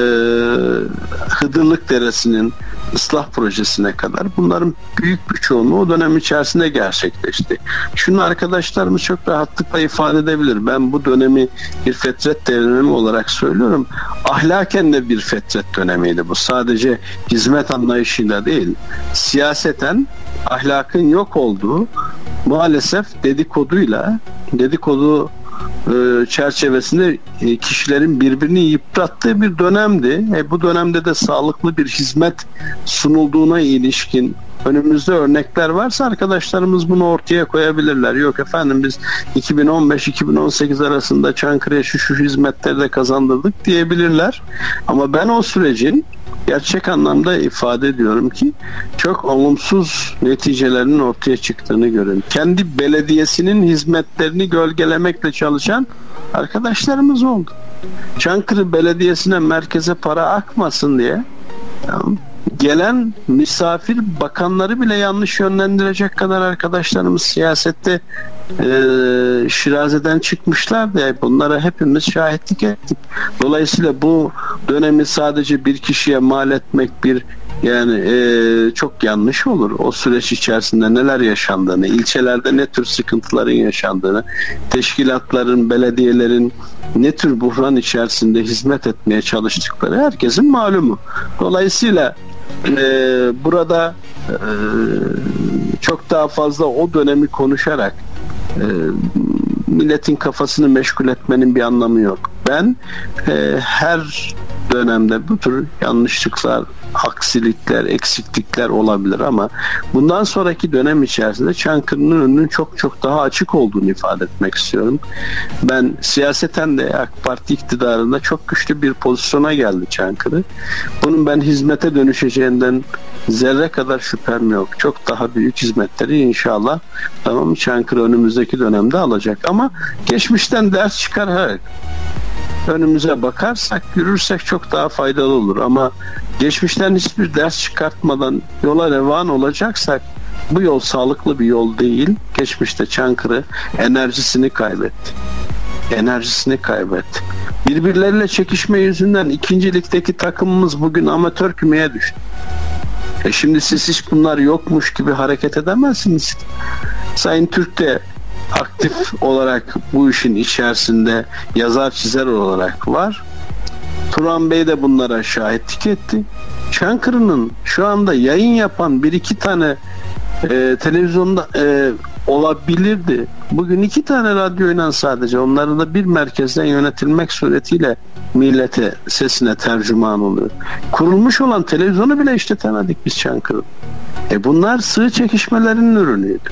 Hıdırlık Deresi'nin ıslah projesine kadar bunların büyük bir çoğunluğu o dönem içerisinde gerçekleşti. Şunu arkadaşlarımız çok rahatlıkla ifade edebilir. Ben bu dönemi bir fetret dönemi olarak söylüyorum. Ahlaken de bir fetret dönemiydi bu. Sadece hizmet anlayışıyla değil, siyaseten ahlakın yok olduğu, maalesef dedikoduyla, dedikodu e, çerçevesinde e, kişilerin birbirini yıprattığı bir dönemdi. E, bu dönemde de sağlıklı bir hizmet sunulduğuna ilişkin önümüzde örnekler varsa arkadaşlarımız bunu ortaya koyabilirler. Yok efendim biz iki bin on beş iki bin on sekiz arasında Çankırı'ya şu şu hizmetleri de kazandırdık diyebilirler. Ama ben o sürecin gerçek anlamda ifade ediyorum ki çok olumsuz neticelerinin ortaya çıktığını görün. Kendi belediyesinin hizmetlerini gölgelemekle çalışan arkadaşlarımız oldu. Çankırı Belediyesi'ne merkeze para akmasın diye, tamam, gelen misafir bakanları bile yanlış yönlendirecek kadar arkadaşlarımız siyasette e, şirazeden çıkmışlar diye bunlara hepimiz şahitlik ettik. Dolayısıyla bu dönemi sadece bir kişiye mal etmek bir yani e, çok yanlış olur. O süreç içerisinde neler yaşandığını, ilçelerde ne tür sıkıntıların yaşandığını, teşkilatların, belediyelerin ne tür buhran içerisinde hizmet etmeye çalıştıkları herkesin malumu. Dolayısıyla Ee, burada e, çok daha fazla o dönemi konuşarak e, milletin kafasını meşgul etmenin bir anlamı yok. Ben e, her dönemde bu tür yanlışlıklar, aksilikler, eksiklikler olabilir ama bundan sonraki dönem içerisinde Çankırı'nın önünün çok çok daha açık olduğunu ifade etmek istiyorum. Ben siyaseten de AK Parti iktidarında çok güçlü bir pozisyona geldi Çankırı. Bunun ben hizmete dönüşeceğinden zerre kadar şüphem yok. Çok daha büyük hizmetleri inşallah, tamam, Çankırı önümüzdeki dönemde alacak ama geçmişten ders çıkararak önümüze bakarsak, yürürsek çok daha faydalı olur ama geçmişten hiçbir ders çıkartmadan yola revan olacaksak bu yol sağlıklı bir yol değil. Geçmişte Çankırı enerjisini kaybetti. Enerjisini kaybetti. Birbirleriyle çekişme yüzünden ikinci ligdeki takımımız bugün amatör kümeye düştü. E şimdi siz hiç bunlar yokmuş gibi hareket edemezsiniz. Sayın Türk de aktif olarak bu işin içerisinde yazar çizer olarak var. Turan Bey de bunlara şahitlik etti. Çankırı'nın şu anda yayın yapan bir iki tane e, televizyonda e, olabilirdi. Bugün iki tane radyoyla sadece, onların da bir merkezden yönetilmek suretiyle millete sesine tercüman oluyor. Kurulmuş olan televizyonu bile işletemedik biz Çankırı. E bunlar sığ çekişmelerinin ürünüydü.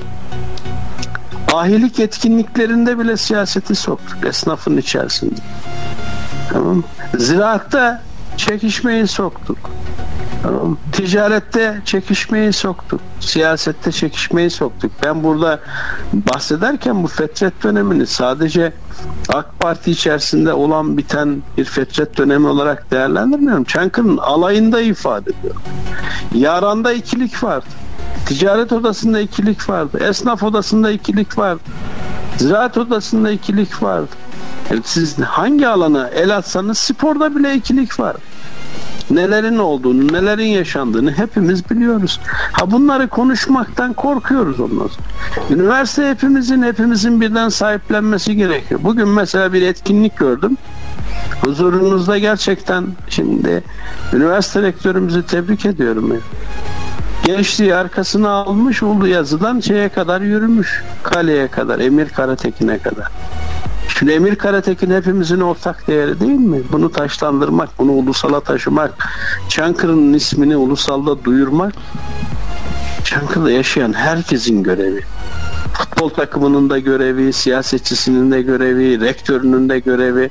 Ahilik etkinliklerinde bile siyaseti soktuk esnafın içerisinde. Tamam. Ziraatta çekişmeyi soktuk. Tamam. Ticarette çekişmeyi soktuk. Siyasette çekişmeyi soktuk. Ben burada bahsederken bu fetret dönemini sadece AK Parti içerisinde olan biten bir fetret dönemi olarak değerlendirmiyorum. Çankırı'nın alayında ifade ediyorum. Yaran'da ikilik vardı. Ticaret odasında ikilik vardı. Esnaf odasında ikilik vardı. Ziraat odasında ikilik vardı. Yani siz hangi alana el atsanız sporda bile ikilik var. Nelerin olduğunu, nelerin yaşandığını hepimiz biliyoruz. Ha bunları konuşmaktan korkuyoruz ondan sonra. Üniversite hepimizin, hepimizin birden sahiplenmesi gerekiyor. Bugün mesela bir etkinlik gördüm. Huzurunuzda gerçekten şimdi üniversite rektörümüzü tebrik ediyorum ya. Gençliği arkasına almış, Ulu Yazı'dan şeye kadar yürümüş. Kale'ye kadar, Emir Karatekin'e kadar. Şimdi Emir Karatekin hepimizin ortak değeri değil mi? Bunu taşlandırmak, bunu ulusala taşımak, Çankırı'nın ismini ulusalda duyurmak, Çankırı'da yaşayan herkesin görevi. Futbol takımının da görevi, siyasetçisinin de görevi, rektörünün de görevi.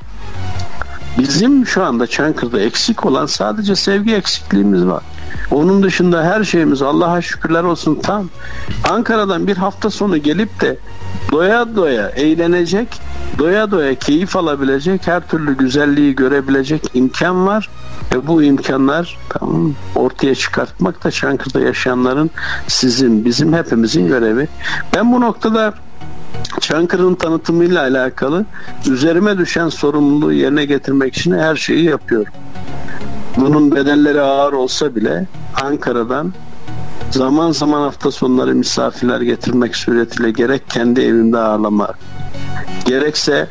Bizim şu anda Çankırı'da eksik olan sadece sevgi eksikliğimiz var. Onun dışında her şeyimiz Allah'a şükürler olsun tam. Ankara'dan bir hafta sonu gelip de doya doya eğlenecek, doya doya keyif alabilecek, her türlü güzelliği görebilecek imkan var. Ve bu imkanlar tamam, ortaya çıkartmak da Çankırı'da yaşayanların, sizin, bizim hepimizin görevi. Ben bu noktada Çankırı'nın tanıtımıyla alakalı üzerime düşen sorumluluğu yerine getirmek için her şeyi yapıyorum. Bunun bedelleri ağır olsa bile Ankara'dan zaman zaman hafta sonları misafirler getirmek suretiyle gerek kendi evimde ağırlamak, gerekse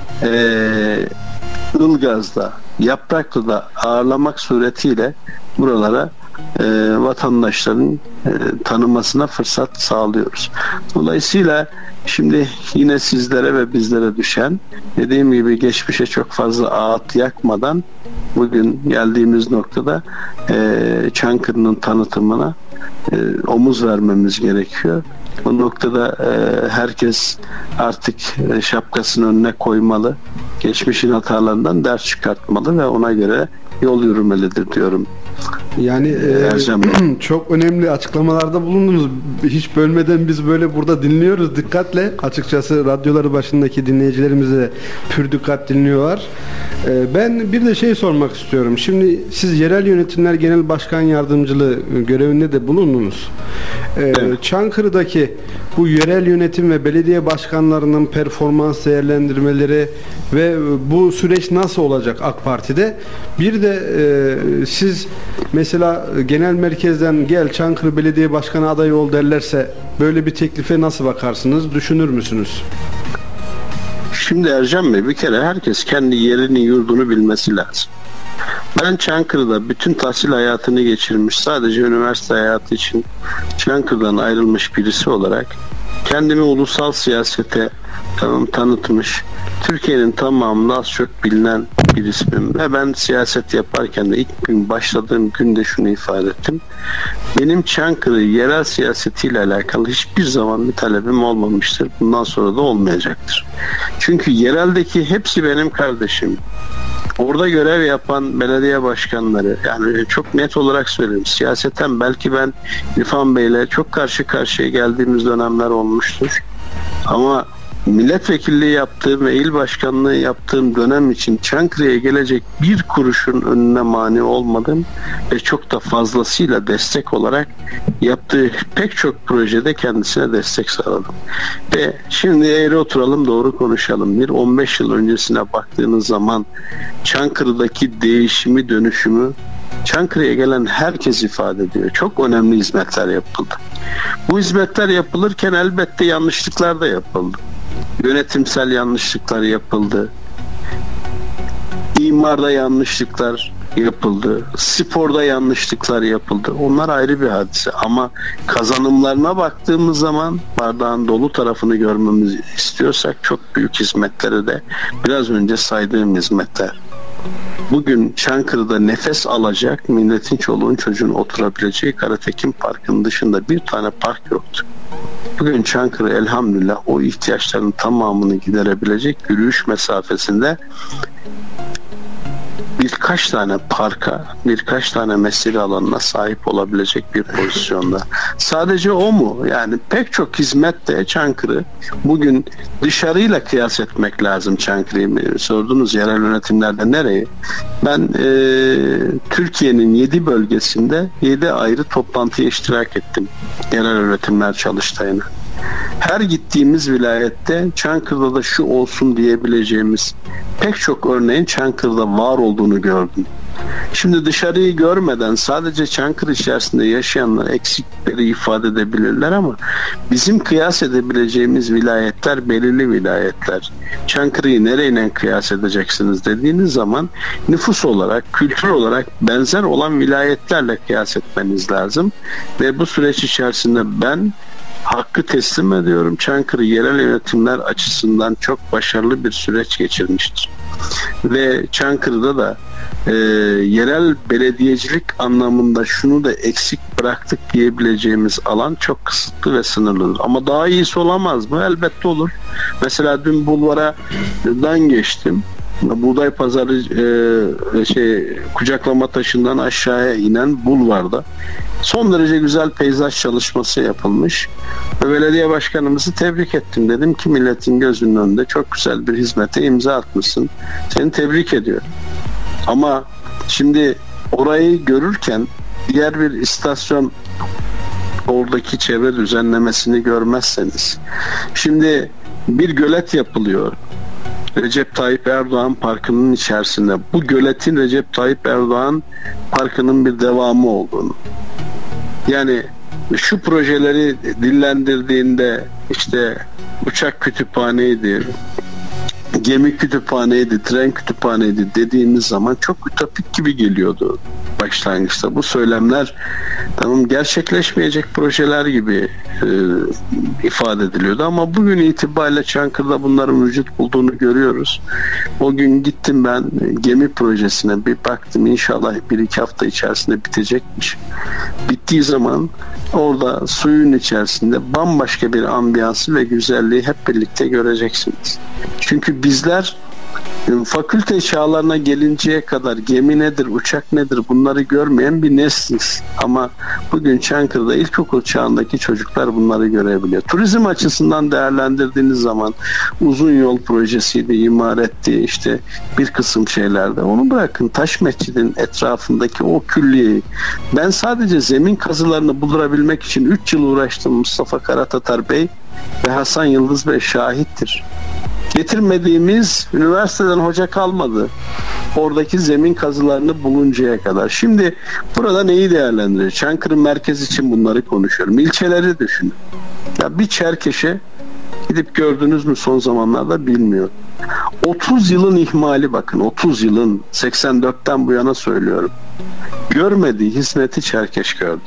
ee, Ilgaz'da, Yapraklı'da ağırlamak suretiyle buralara e, vatandaşların e, tanımasına fırsat sağlıyoruz. Dolayısıyla şimdi yine sizlere ve bizlere düşen, dediğim gibi geçmişe çok fazla ağıt yakmadan bugün geldiğimiz noktada e, Çankırı'nın tanıtımına e, omuz vermemiz gerekiyor. Bu noktada e, herkes artık e, şapkasını önüne koymalı, geçmişin hatalarından ders çıkartmalı ve ona göre yol yürümelidir diyorum. Yani e, çok önemli açıklamalarda bulundunuz. Hiç bölmeden biz böyle burada dinliyoruz dikkatle. Açıkçası radyoları başındaki dinleyicilerimiz de pür dikkat dinliyorlar. E, ben bir de şey sormak istiyorum. Şimdi siz Yerel Yönetimler Genel Başkan Yardımcılığı görevinde de bulundunuz. E, evet. Çankırı'daki bu yerel yönetim ve belediye başkanlarının performans değerlendirmeleri ve bu süreç nasıl olacak AK Parti'de? Bir de e, siz mesela genel merkezden gel Çankırı Belediye Başkanı adayı ol derlerse böyle bir teklife nasıl bakarsınız? Düşünür müsünüz? Şimdi Ercan Bey, bir kere herkes kendi yerini, yurdunu bilmesi lazım. Ben Çankırı'da bütün tahsil hayatını geçirmiş, sadece üniversite hayatı için Çankırı'dan ayrılmış birisi olarak kendimi ulusal siyasete tamam, tanıtmış, Türkiye'nin tamamında az çok bilinen bir ismim ve ben siyaset yaparken de ilk gün başladığım günde şunu ifade ettim. Benim Çankırı yerel siyasetiyle alakalı hiçbir zaman bir talebim olmamıştır. Bundan sonra da olmayacaktır. Çünkü yereldeki hepsi benim kardeşim. Orada görev yapan belediye başkanları, yani çok net olarak söyleyeyim, siyaseten belki ben İrfan Bey'le çok karşı karşıya geldiğimiz dönemler olmuştur. Ama milletvekilliği yaptığım ve il başkanlığı yaptığım dönem için Çankırı'ya gelecek bir kuruşun önüne mani olmadım ve çok da fazlasıyla destek olarak yaptığı pek çok projede kendisine destek sağladım. Ve şimdi eğri oturalım, doğru konuşalım. Bir on beş yıl öncesine baktığınız zaman Çankırı'daki değişimi, dönüşümü Çankırı'ya gelen herkes ifade ediyor. Çok önemli hizmetler yapıldı. Bu hizmetler yapılırken elbette yanlışlıklar da yapıldı. Yönetimsel yanlışlıklar yapıldı. İmarda yanlışlıklar yapıldı. Sporda yanlışlıklar yapıldı. Onlar ayrı bir hadise. Ama kazanımlarına baktığımız zaman bardağın dolu tarafını görmemizi istiyorsak çok büyük hizmetleri de biraz önce saydığım hizmetler. Bugün Çankırı'da nefes alacak, milletin çoluğun çocuğun oturabileceği Karatekin Parkı'nın dışında bir tane park yoktu. Bugün Çankırı elhamdülillah o ihtiyaçların tamamını giderebilecek yürüyüş mesafesinde bir birkaç tane parka, birkaç tane mesire alanına sahip olabilecek bir pozisyonda. Sadece o mu? Yani pek çok hizmette Çankırı bugün dışarıyla kıyas etmek lazım Çankırı'yı. Sordunuz yerel yönetimlerde nereye? Ben e, Türkiye'nin yedi bölgesinde yedi ayrı toplantıya iştirak ettim. Yerel yönetimler çalıştayına. Her gittiğimiz vilayette Çankırı'da da şu olsun diyebileceğimiz pek çok örneğin Çankırı'da var olduğunu gördüm. Şimdi dışarıyı görmeden sadece Çankırı içerisinde yaşayanlar eksikleri ifade edebilirler ama bizim kıyas edebileceğimiz vilayetler belirli vilayetler. Çankırı'yı nereyle kıyas edeceksiniz dediğiniz zaman nüfus olarak, kültür olarak benzer olan vilayetlerle kıyas etmeniz lazım. Ve bu süreç içerisinde ben hakkı teslim ediyorum. Çankırı yerel yönetimler açısından çok başarılı bir süreç geçirmiştir. Ve Çankırı'da da e, yerel belediyecilik anlamında şunu da eksik bıraktık diyebileceğimiz alan çok kısıtlı ve sınırlıdır. Ama daha iyisi olamaz mı? Elbette olur. Mesela dün Bulvara'dan geçtim. Buğday Pazarı e, şey Kucaklama Taşı'ndan aşağıya inen bulvarda son derece güzel peyzaj çalışması yapılmış ve belediye başkanımızı tebrik ettim. Dedim ki milletin gözünün önünde çok güzel bir hizmete imza atmışsın. Seni tebrik ediyorum. Ama şimdi orayı görürken diğer bir istasyon oradaki çevre düzenlemesini görmezseniz, şimdi bir gölet yapılıyor Recep Tayyip Erdoğan Parkı'nın içerisinde. Bu göletin Recep Tayyip Erdoğan Parkı'nın bir devamı olduğunu, yani şu projeleri dillendirdiğinde işte uçak kütüphaneydi, gemi kütüphaneydi, tren kütüphaneydi dediğimiz zaman çok ütopik gibi geliyordu başlangıçta. Bu söylemler tamam gerçekleşmeyecek projeler gibi e, ifade ediliyordu ama bugün itibariyle Çankırı'da bunların vücut bulduğunu görüyoruz. O gün gittim ben gemi projesine bir baktım, inşallah bir iki hafta içerisinde bitecekmiş. Bittiği zaman orada suyun içerisinde bambaşka bir ambiyansı ve güzelliği hep birlikte göreceksiniz. Çünkü bizler fakülte çağlarına gelinceye kadar gemi nedir, uçak nedir bunları görmeyen bir nesliz. Ama bugün Çankırı'da ilkokul çağındaki çocuklar bunları görebiliyor. Turizm açısından değerlendirdiğiniz zaman uzun yol projesiydi, imaretti, işte bir kısım şeylerde. Onu bırakın, Taş Mescid'in etrafındaki o külliyeyi. Ben sadece zemin kazılarını buldurabilmek için üç yıl uğraştım. Mustafa Karatatar Bey ve Hasan Yıldız Bey şahittir. Getirmediğimiz üniversiteden hoca kalmadı. Oradaki zemin kazılarını buluncaya kadar. Şimdi burada neyi değerlendiriyor? Çankırı merkez için bunları konuşuyorum. İlçeleri düşünün. Ya bir Çerkeş'e gidip gördünüz mü son zamanlarda bilmiyorum. otuz yılın ihmali, bakın otuz yılın, seksen dörtten bu yana söylüyorum. Görmediği hizmeti Çerkeş gördü.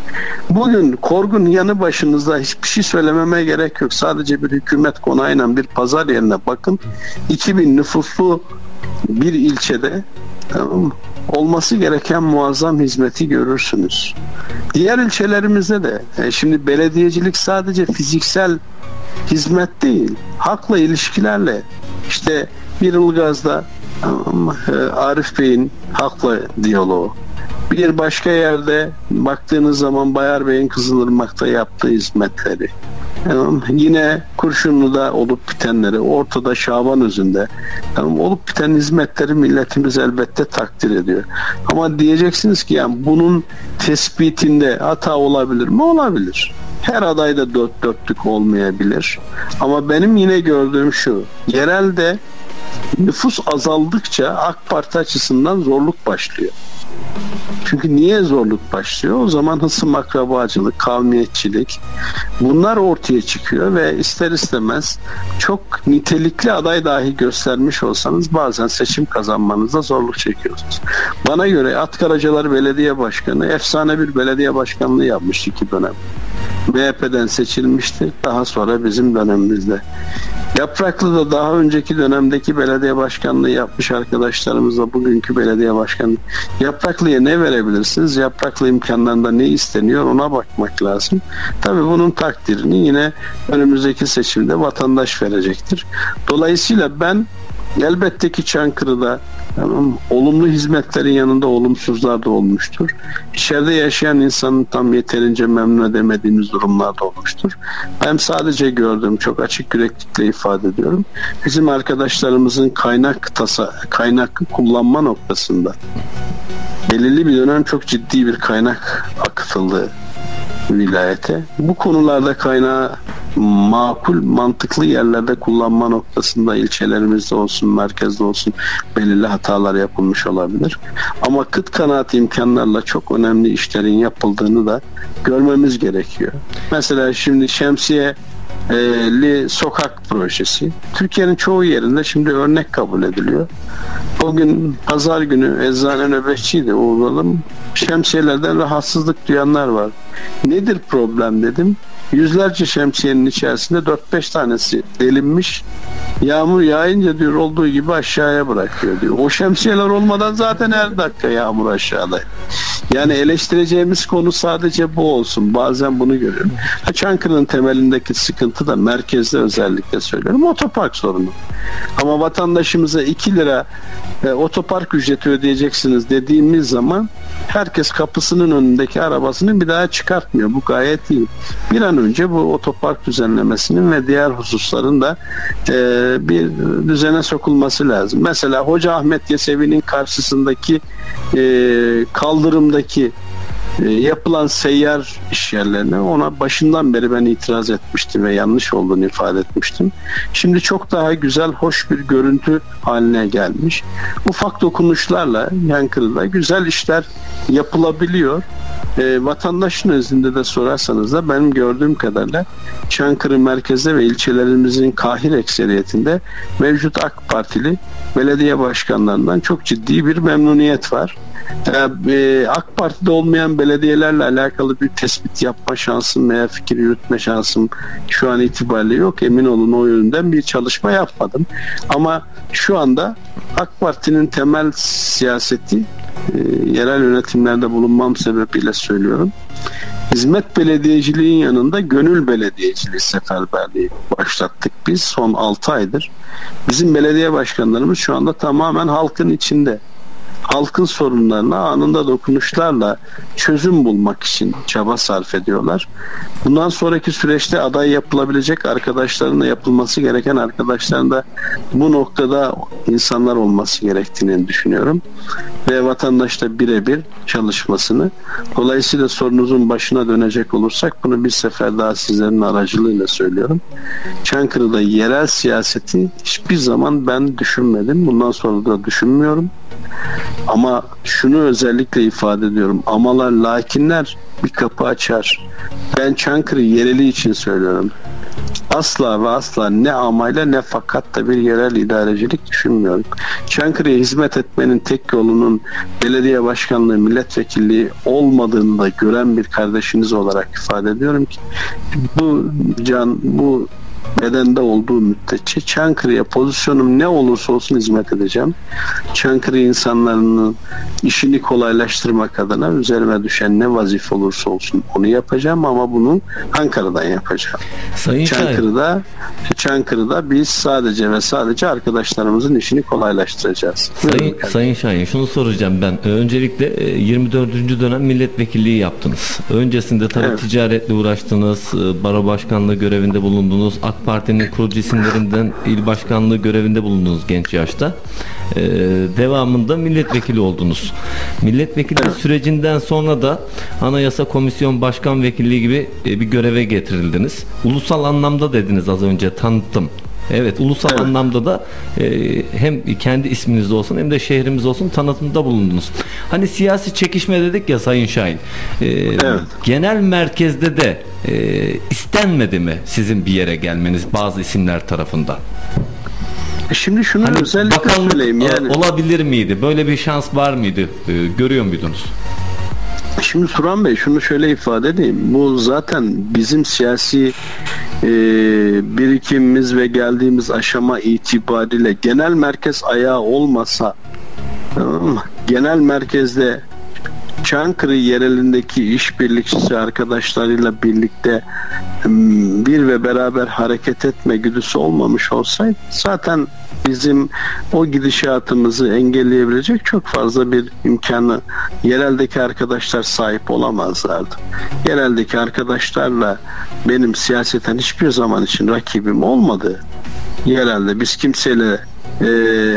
Bugün Korgun yanı başınızda, hiçbir şey söylememe gerek yok. Sadece bir hükümet konağıyla bir pazar yerine bakın. iki bin nüfuslu bir ilçede, tamam mı, olması gereken muazzam hizmeti görürsünüz. Diğer ilçelerimizde de e şimdi belediyecilik sadece fiziksel hizmet değil, halkla ilişkilerle, işte bir Ilgaz'da tamam, e, Arif Bey'in halkla diyaloğu, bir başka yerde baktığınız zaman Bayar Bey'in Kızılırmak'ta yaptığı hizmetleri, yani yine Kurşunlu'da olup bitenleri, ortada Şabanözü'nde yani olup biten hizmetleri milletimiz elbette takdir ediyor. Ama diyeceksiniz ki yani bunun tespitinde hata olabilir mi? Olabilir. Her adayda dört dörtlük olmayabilir. Ama benim yine gördüğüm şu: yerelde nüfus azaldıkça AK Parti açısından zorluk başlıyor. Çünkü niye zorluk başlıyor? O zaman hısım akrabacılık, kavmiyetçilik bunlar ortaya çıkıyor ve ister istemez çok nitelikli aday dahi göstermiş olsanız bazen seçim kazanmanızda zorluk çekiyorsunuz. Bana göre Atkaracalar Belediye Başkanı efsane bir belediye başkanlığı yapmış iki dönem. M H P'den seçilmişti. Daha sonra bizim dönemimizde. Yapraklı'da daha önceki dönemdeki belediye başkanlığı yapmış arkadaşlarımızla bugünkü belediye başkanlığı. Yapraklı'ya ne verebilirsiniz? Yapraklı imkanlarında ne isteniyor? Ona bakmak lazım. Tabii bunun takdirini yine önümüzdeki seçimde vatandaş verecektir. Dolayısıyla ben elbette ki Çankırı'da Tamam mı? Olumlu hizmetlerin yanında olumsuzlar da olmuştur. İçeride yaşayan insanın tam yeterince memnun edemediğimiz durumlar da olmuştur. Ben sadece gördüğüm, çok açık yüreklilikle ifade ediyorum. Bizim arkadaşlarımızın kaynak tasa, kaynak kullanma noktasında belirli bir dönem çok ciddi bir kaynak akıtıldı vilayete. Bu konularda kaynağı makul, mantıklı yerlerde kullanma noktasında ilçelerimizde olsun, merkezde olsun belirli hatalar yapılmış olabilir. Ama kıt kanaat imkanlarla çok önemli işlerin yapıldığını da görmemiz gerekiyor. Mesela şimdi şemsiyeli sokak projesi Türkiye'nin çoğu yerinde şimdi örnek kabul ediliyor. O gün pazar günü eczane nöbetçiydi, uğradım. Şemsiyelerden rahatsızlık duyanlar var. Nedir problem dedim. Yüzlerce şemsiyenin içerisinde dört beş tanesi delinmiş. Yağmur yağınca diyor olduğu gibi aşağıya bırakıyor diyor. O şemsiyeler olmadan zaten her dakika yağmur aşağıda. Yani eleştireceğimiz konu sadece bu olsun. Bazen bunu görüyorum. Ha, Çankırı'nın temelindeki sıkıntı da merkezde özellikle söylüyorum. Otopark sorunu. Ama vatandaşımıza iki lira e, otopark ücreti ödeyeceksiniz dediğimiz zaman herkes kapısının önündeki arabasını bir daha çıkartmıyor. Bu gayet iyi. Bir an önce bu otopark düzenlemesinin ve diğer hususların da e, bir düzene sokulması lazım. Mesela Hoca Ahmet Yesevi'nin karşısındaki e, kaldırımdaki e, yapılan seyyar iş yerlerine, ona başından beri ben itiraz etmiştim ve yanlış olduğunu ifade etmiştim. Şimdi çok daha güzel, hoş bir görüntü haline gelmiş. Ufak dokunuşlarla Yankırı'da güzel işler yapılabiliyor. E, vatandaşın nezdinde de sorarsanız da benim gördüğüm kadarıyla Çankırı merkezde ve ilçelerimizin kahir ekseriyetinde mevcut AK Partili belediye başkanlarından çok ciddi bir memnuniyet var. E, AK Parti'de olmayan belediyelerle alakalı bir tespit yapma şansım veya fikir yürütme şansım şu an itibariyle yok. Emin olun o yönden bir çalışma yapmadım. Ama şu anda AK Parti'nin temel siyaseti, e, yerel yönetimlerde bulunmam sebebiyle söylüyorum, hizmet belediyeciliğin yanında gönül belediyeciliği seferberliği başlattık biz son altı aydır. Bizim belediye başkanlarımız şu anda tamamen halkın içinde. Halkın sorunlarına anında dokunuşlarla çözüm bulmak için çaba sarf ediyorlar. Bundan sonraki süreçte aday yapılabilecek arkadaşlarına, yapılması gereken arkadaşların da bu noktada insanlar olması gerektiğini düşünüyorum. Ve vatandaşla birebir çalışmasını. Dolayısıyla sorunuzun başına dönecek olursak bunu bir sefer daha sizlerin aracılığıyla söylüyorum. Çankırı'da yerel siyaseti hiçbir zaman ben düşünmedim. Bundan sonra da düşünmüyorum. Ama şunu özellikle ifade ediyorum. Amalar, lakinler bir kapı açar. Ben Çankırı yereli için söylüyorum. Asla ve asla ne amayla ne fakat da bir yerel idarecilik düşünmüyorum. Çankırı'ya hizmet etmenin tek yolunun belediye başkanlığı, milletvekilliği olmadığını da gören bir kardeşiniz olarak ifade ediyorum ki bu can, bu bedende olduğu müddetçe Çankırı'ya pozisyonum ne olursa olsun hizmet edeceğim. Çankırı insanlarının işini kolaylaştırmak adına üzerime düşen ne vazife olursa olsun onu yapacağım ama bunu Ankara'dan yapacağım. Sayın Çankırı'da Çankırı'da biz sadece ve sadece arkadaşlarımızın işini kolaylaştıracağız. Sayın, Sayın Şahin, şunu soracağım ben. Öncelikle yirmi dördüncü dönem milletvekilliği yaptınız. Öncesinde tabii evet. ticaretle uğraştınız, baro başkanlığı görevinde bulundunuz, AK Parti'nin kurucu isimlerinden il başkanlığı görevinde bulundunuz genç yaşta. Ee, devamında milletvekili oldunuz. Milletvekili evet. sürecinden sonra da Anayasa Komisyon Başkan Vekilliği gibi e, bir göreve getirildiniz. Ulusal anlamda dediniz az önce, tanıttım. Evet, ulusal evet. anlamda da e, hem kendi isminiz olsun hem de şehrimiz olsun tanıtımda bulundunuz. Hani siyasi çekişme dedik ya Sayın Şahin. E, evet. Genel merkezde de e, istenmedi mi sizin bir yere gelmeniz bazı isimler tarafından? Şimdi şunu hani özellikle söyleyeyim yani. Olabilir miydi? Böyle bir şans var mıydı? E, görüyor muydunuz? Şimdi Turan Bey şunu şöyle ifade edeyim. Bu zaten bizim siyasi e, birikimimiz ve geldiğimiz aşama itibariyle genel merkez ayağı olmasa, tamam, genel merkezde Çankırı yerelindeki işbirlikçisi arkadaşlarıyla birlikte bir ve beraber hareket etme güdüsü olmamış olsaydı zaten bizim o gidişatımızı engelleyebilecek çok fazla bir imkanı yereldeki arkadaşlar sahip olamazlardı. Yereldeki arkadaşlarla benim siyaseten hiçbir zaman için rakibim olmadı. Yerelde biz kimseyle e,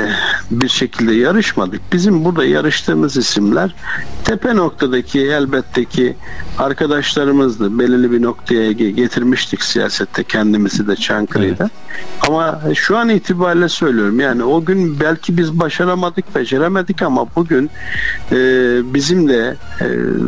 bir şekilde yarışmadık. Bizim burada yarıştığımız isimler tepe noktadaki elbette ki arkadaşlarımızdı. Belirli bir noktaya getirmiştik siyasette kendimizi de Çankırı'yı da. Evet. Ama şu an itibariyle söylüyorum, yani o gün belki biz başaramadık, beceremedik ama bugün e, bizim de e,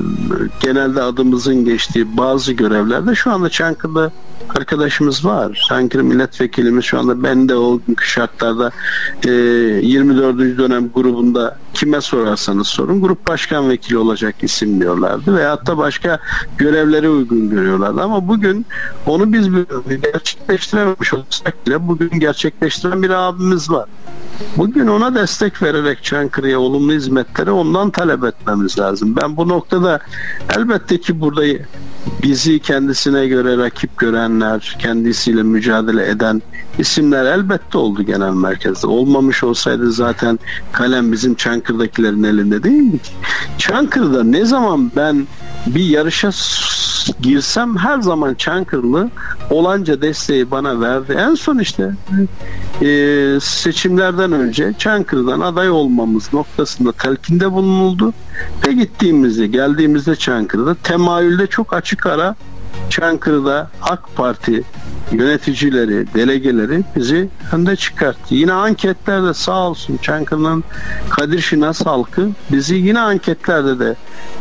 genelde adımızın geçtiği bazı görevlerde şu anda Çankırı'da arkadaşımız var. Çankırı milletvekilimiz şu anda, ben de o günkü şartlarda e, yirmi dördüncü dönem grubunda kime sorarsanız sorun grup başkan vekili olacak isim diyorlardı veyahut da başka görevlere uygun görüyorlardı ama bugün onu biz gerçekleştirememiş olsak bile bugün gerçekleştiren bir abimiz var. Bugün ona destek vererek Çankırı'ya olumlu hizmetleri ondan talep etmemiz lazım. Ben bu noktada elbette ki burada bizi kendisine göre rakip görenler, kendisiyle mücadele eden isimler elbette oldu genel merkezde. Olmamış olsaydı zaten kalem bizim Çankırı'dakilerin elinde değildi ki. Çankırı'da ne zaman ben bir yarışa girsem her zaman Çankırılı olanca desteği bana verdi. En son işte e, seçimlerden önce Çankırı'dan aday olmamız noktasında telkinde bulunuldu ve gittiğimizde, geldiğimizde Çankırı'da temayülde çok açık ara Çankırı'da AK Parti yöneticileri, delegeleri bizi önde çıkarttı. Yine anketlerde sağ olsun Çankırı'nın Kadir Şinas halkı bizi yine anketlerde de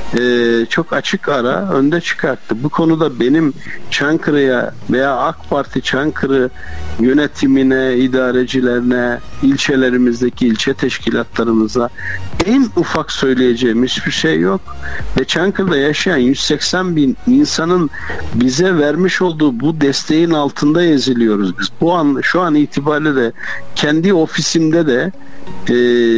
e, çok açık ara önde çıkarttı. Bu konuda benim Çankırı'ya veya AK Parti Çankırı yönetimine, idarecilerine, ilçelerimizdeki ilçe teşkilatlarımıza en ufak söyleyeceğim hiçbir şey yok. Ve Çankırı'da yaşayan yüz seksen bin insanın bize vermiş olduğu bu desteğin altında eziliyoruz biz. Bu an, şu an itibariyle de kendi ofisimde de e,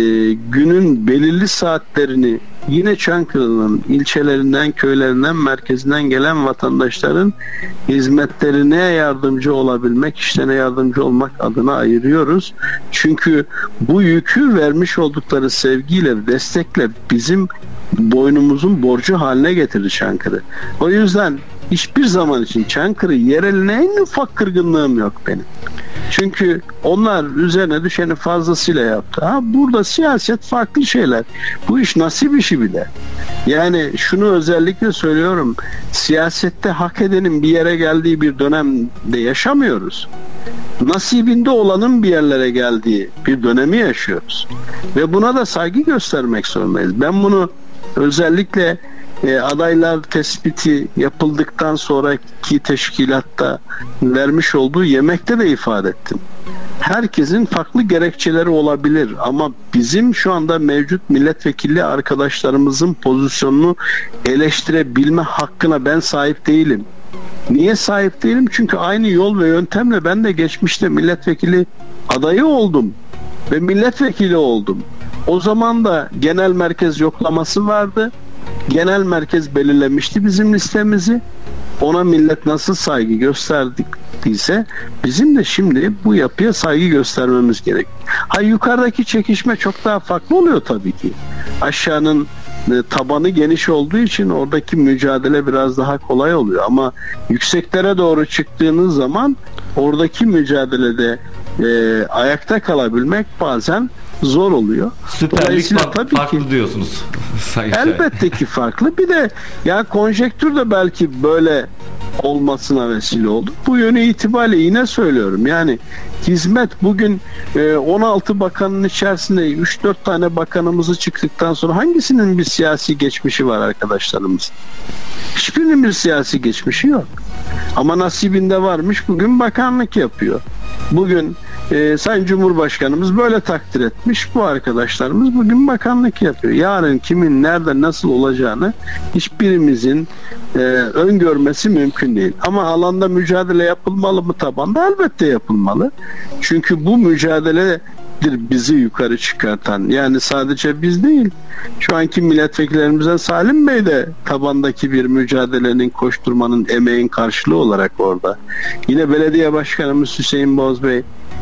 günün belirli saatlerini yine Çankırı'nın ilçelerinden, köylerinden, merkezinden gelen vatandaşların hizmetlerine yardımcı olabilmek, işlerine yardımcı olmak adına ayırıyoruz. Çünkü bu yükü vermiş oldukları sevgiyle, destekle bizim boynumuzun borcu haline getirdi Çankırı. O yüzden hiçbir zaman için Çankırı yereline en ufak kırgınlığım yok benim. Çünkü onlar üzerine düşeni fazlasıyla yaptı. Ha, burada siyaset farklı şeyler. Bu iş nasip işi bir de. Yani şunu özellikle söylüyorum. Siyasette hak edenin bir yere geldiği bir dönemde yaşamıyoruz. Nasibinde olanın bir yerlere geldiği bir dönemi yaşıyoruz. Ve buna da saygı göstermek zorundayız. Ben bunu özellikle E, adaylar tespiti yapıldıktan sonraki teşkilatta vermiş olduğu yemekte de ifade ettim. Herkesin farklı gerekçeleri olabilir ama bizim şu anda mevcut milletvekili arkadaşlarımızın pozisyonunu eleştirebilme hakkına ben sahip değilim. Niye sahip değilim? Çünkü aynı yol ve yöntemle ben de geçmişte milletvekili adayı oldum ve milletvekili oldum. O zaman da genel merkez yoklaması vardı. Genel merkez belirlemişti bizim listemizi. Ona millet nasıl saygı gösterdiyse bizim de şimdi bu yapıya saygı göstermemiz gerek. Ha, yukarıdaki çekişme çok daha farklı oluyor tabii ki. Aşağının e, tabanı geniş olduğu için oradaki mücadele biraz daha kolay oluyor ama yükseklere doğru çıktığınız zaman oradaki mücadelede e, ayakta kalabilmek bazen zor oluyor. Süper Lig tabii farklı ki, diyorsunuz. Elbette ki farklı. Bir de ya konjektür de belki böyle olmasına vesile oldu. Bu yönü itibariyle yine söylüyorum. Yani hizmet bugün on altı bakanın içerisinde üç dört tane bakanımızı çıktıktan sonra hangisinin bir siyasi geçmişi var arkadaşlarımız? Hiçbirinin bir siyasi geçmişi yok. Ama nasibinde varmış, bugün bakanlık yapıyor. Bugün e, Sayın Cumhurbaşkanımız böyle takdir etmiş. Bu arkadaşlarımız bugün bakanlık yapıyor. Yarın kimin nerede nasıl olacağını hiçbirimizin e, öngörmesi mümkün değil. Ama alanda mücadele yapılmalı mı tabanda? Elbette yapılmalı. Çünkü bu mücadeledir bizi yukarı çıkartan. Yani sadece biz değil. Şu anki milletvekillerimizden Salim Bey de tabandaki bir mücadelenin, koşturmanın, emeğin karşılığı olarak orada. Yine belediye başkanımız Hüseyin Boz Bey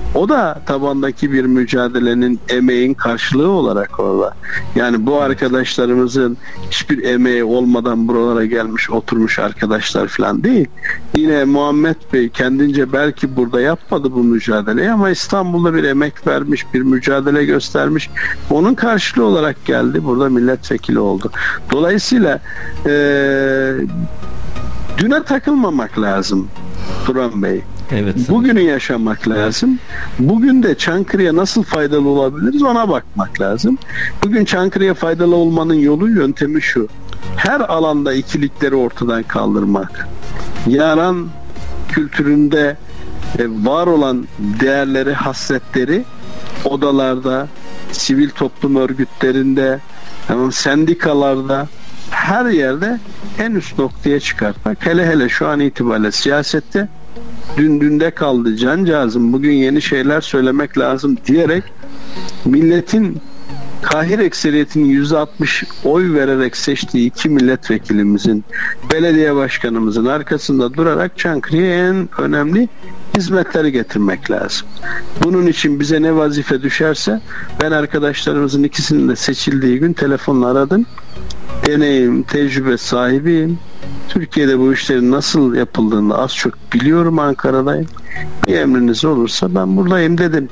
O da tabandaki bir mücadelenin, emeğin karşılığı olarak orada. Yani bu arkadaşlarımızın hiçbir emeği olmadan buralara gelmiş oturmuş arkadaşlar falan değil. Yine Muhammed Bey kendince belki burada yapmadı bu mücadeleyi ama İstanbul'da bir emek vermiş, bir mücadele göstermiş. Onun karşılığı olarak geldi. Burada milletvekili oldu. Dolayısıyla eee düne takılmamak lazım Turan Bey. Evet. Bugünü yaşamak lazım. Bugün de Çankırı'ya nasıl faydalı olabiliriz ona bakmak lazım. Bugün Çankırı'ya faydalı olmanın yolu, yöntemi şu. Her alanda ikilikleri ortadan kaldırmak. Yaran kültüründe var olan değerleri, hasletleri odalarda, sivil toplum örgütlerinde, sendikalarda, her yerde en üst noktaya çıkartmak. Hele hele şu an itibariyle siyasette dün dünde kaldı cancağızım, bugün yeni şeyler söylemek lazım diyerek milletin kahir ekseriyetinin yüzde altmış oy vererek seçtiği iki milletvekilimizin, belediye başkanımızın arkasında durarak Çankırı'ya en önemli hizmetleri getirmek lazım. Bunun için bize ne vazife düşerse, ben arkadaşlarımızın ikisinin de seçildiği gün telefonla aradım. Deneyim, tecrübe sahibiyim. Türkiye'de bu işlerin nasıl yapıldığını az çok biliyorum, Ankara'dayım. Bir emriniz olursa ben buradayım dedim.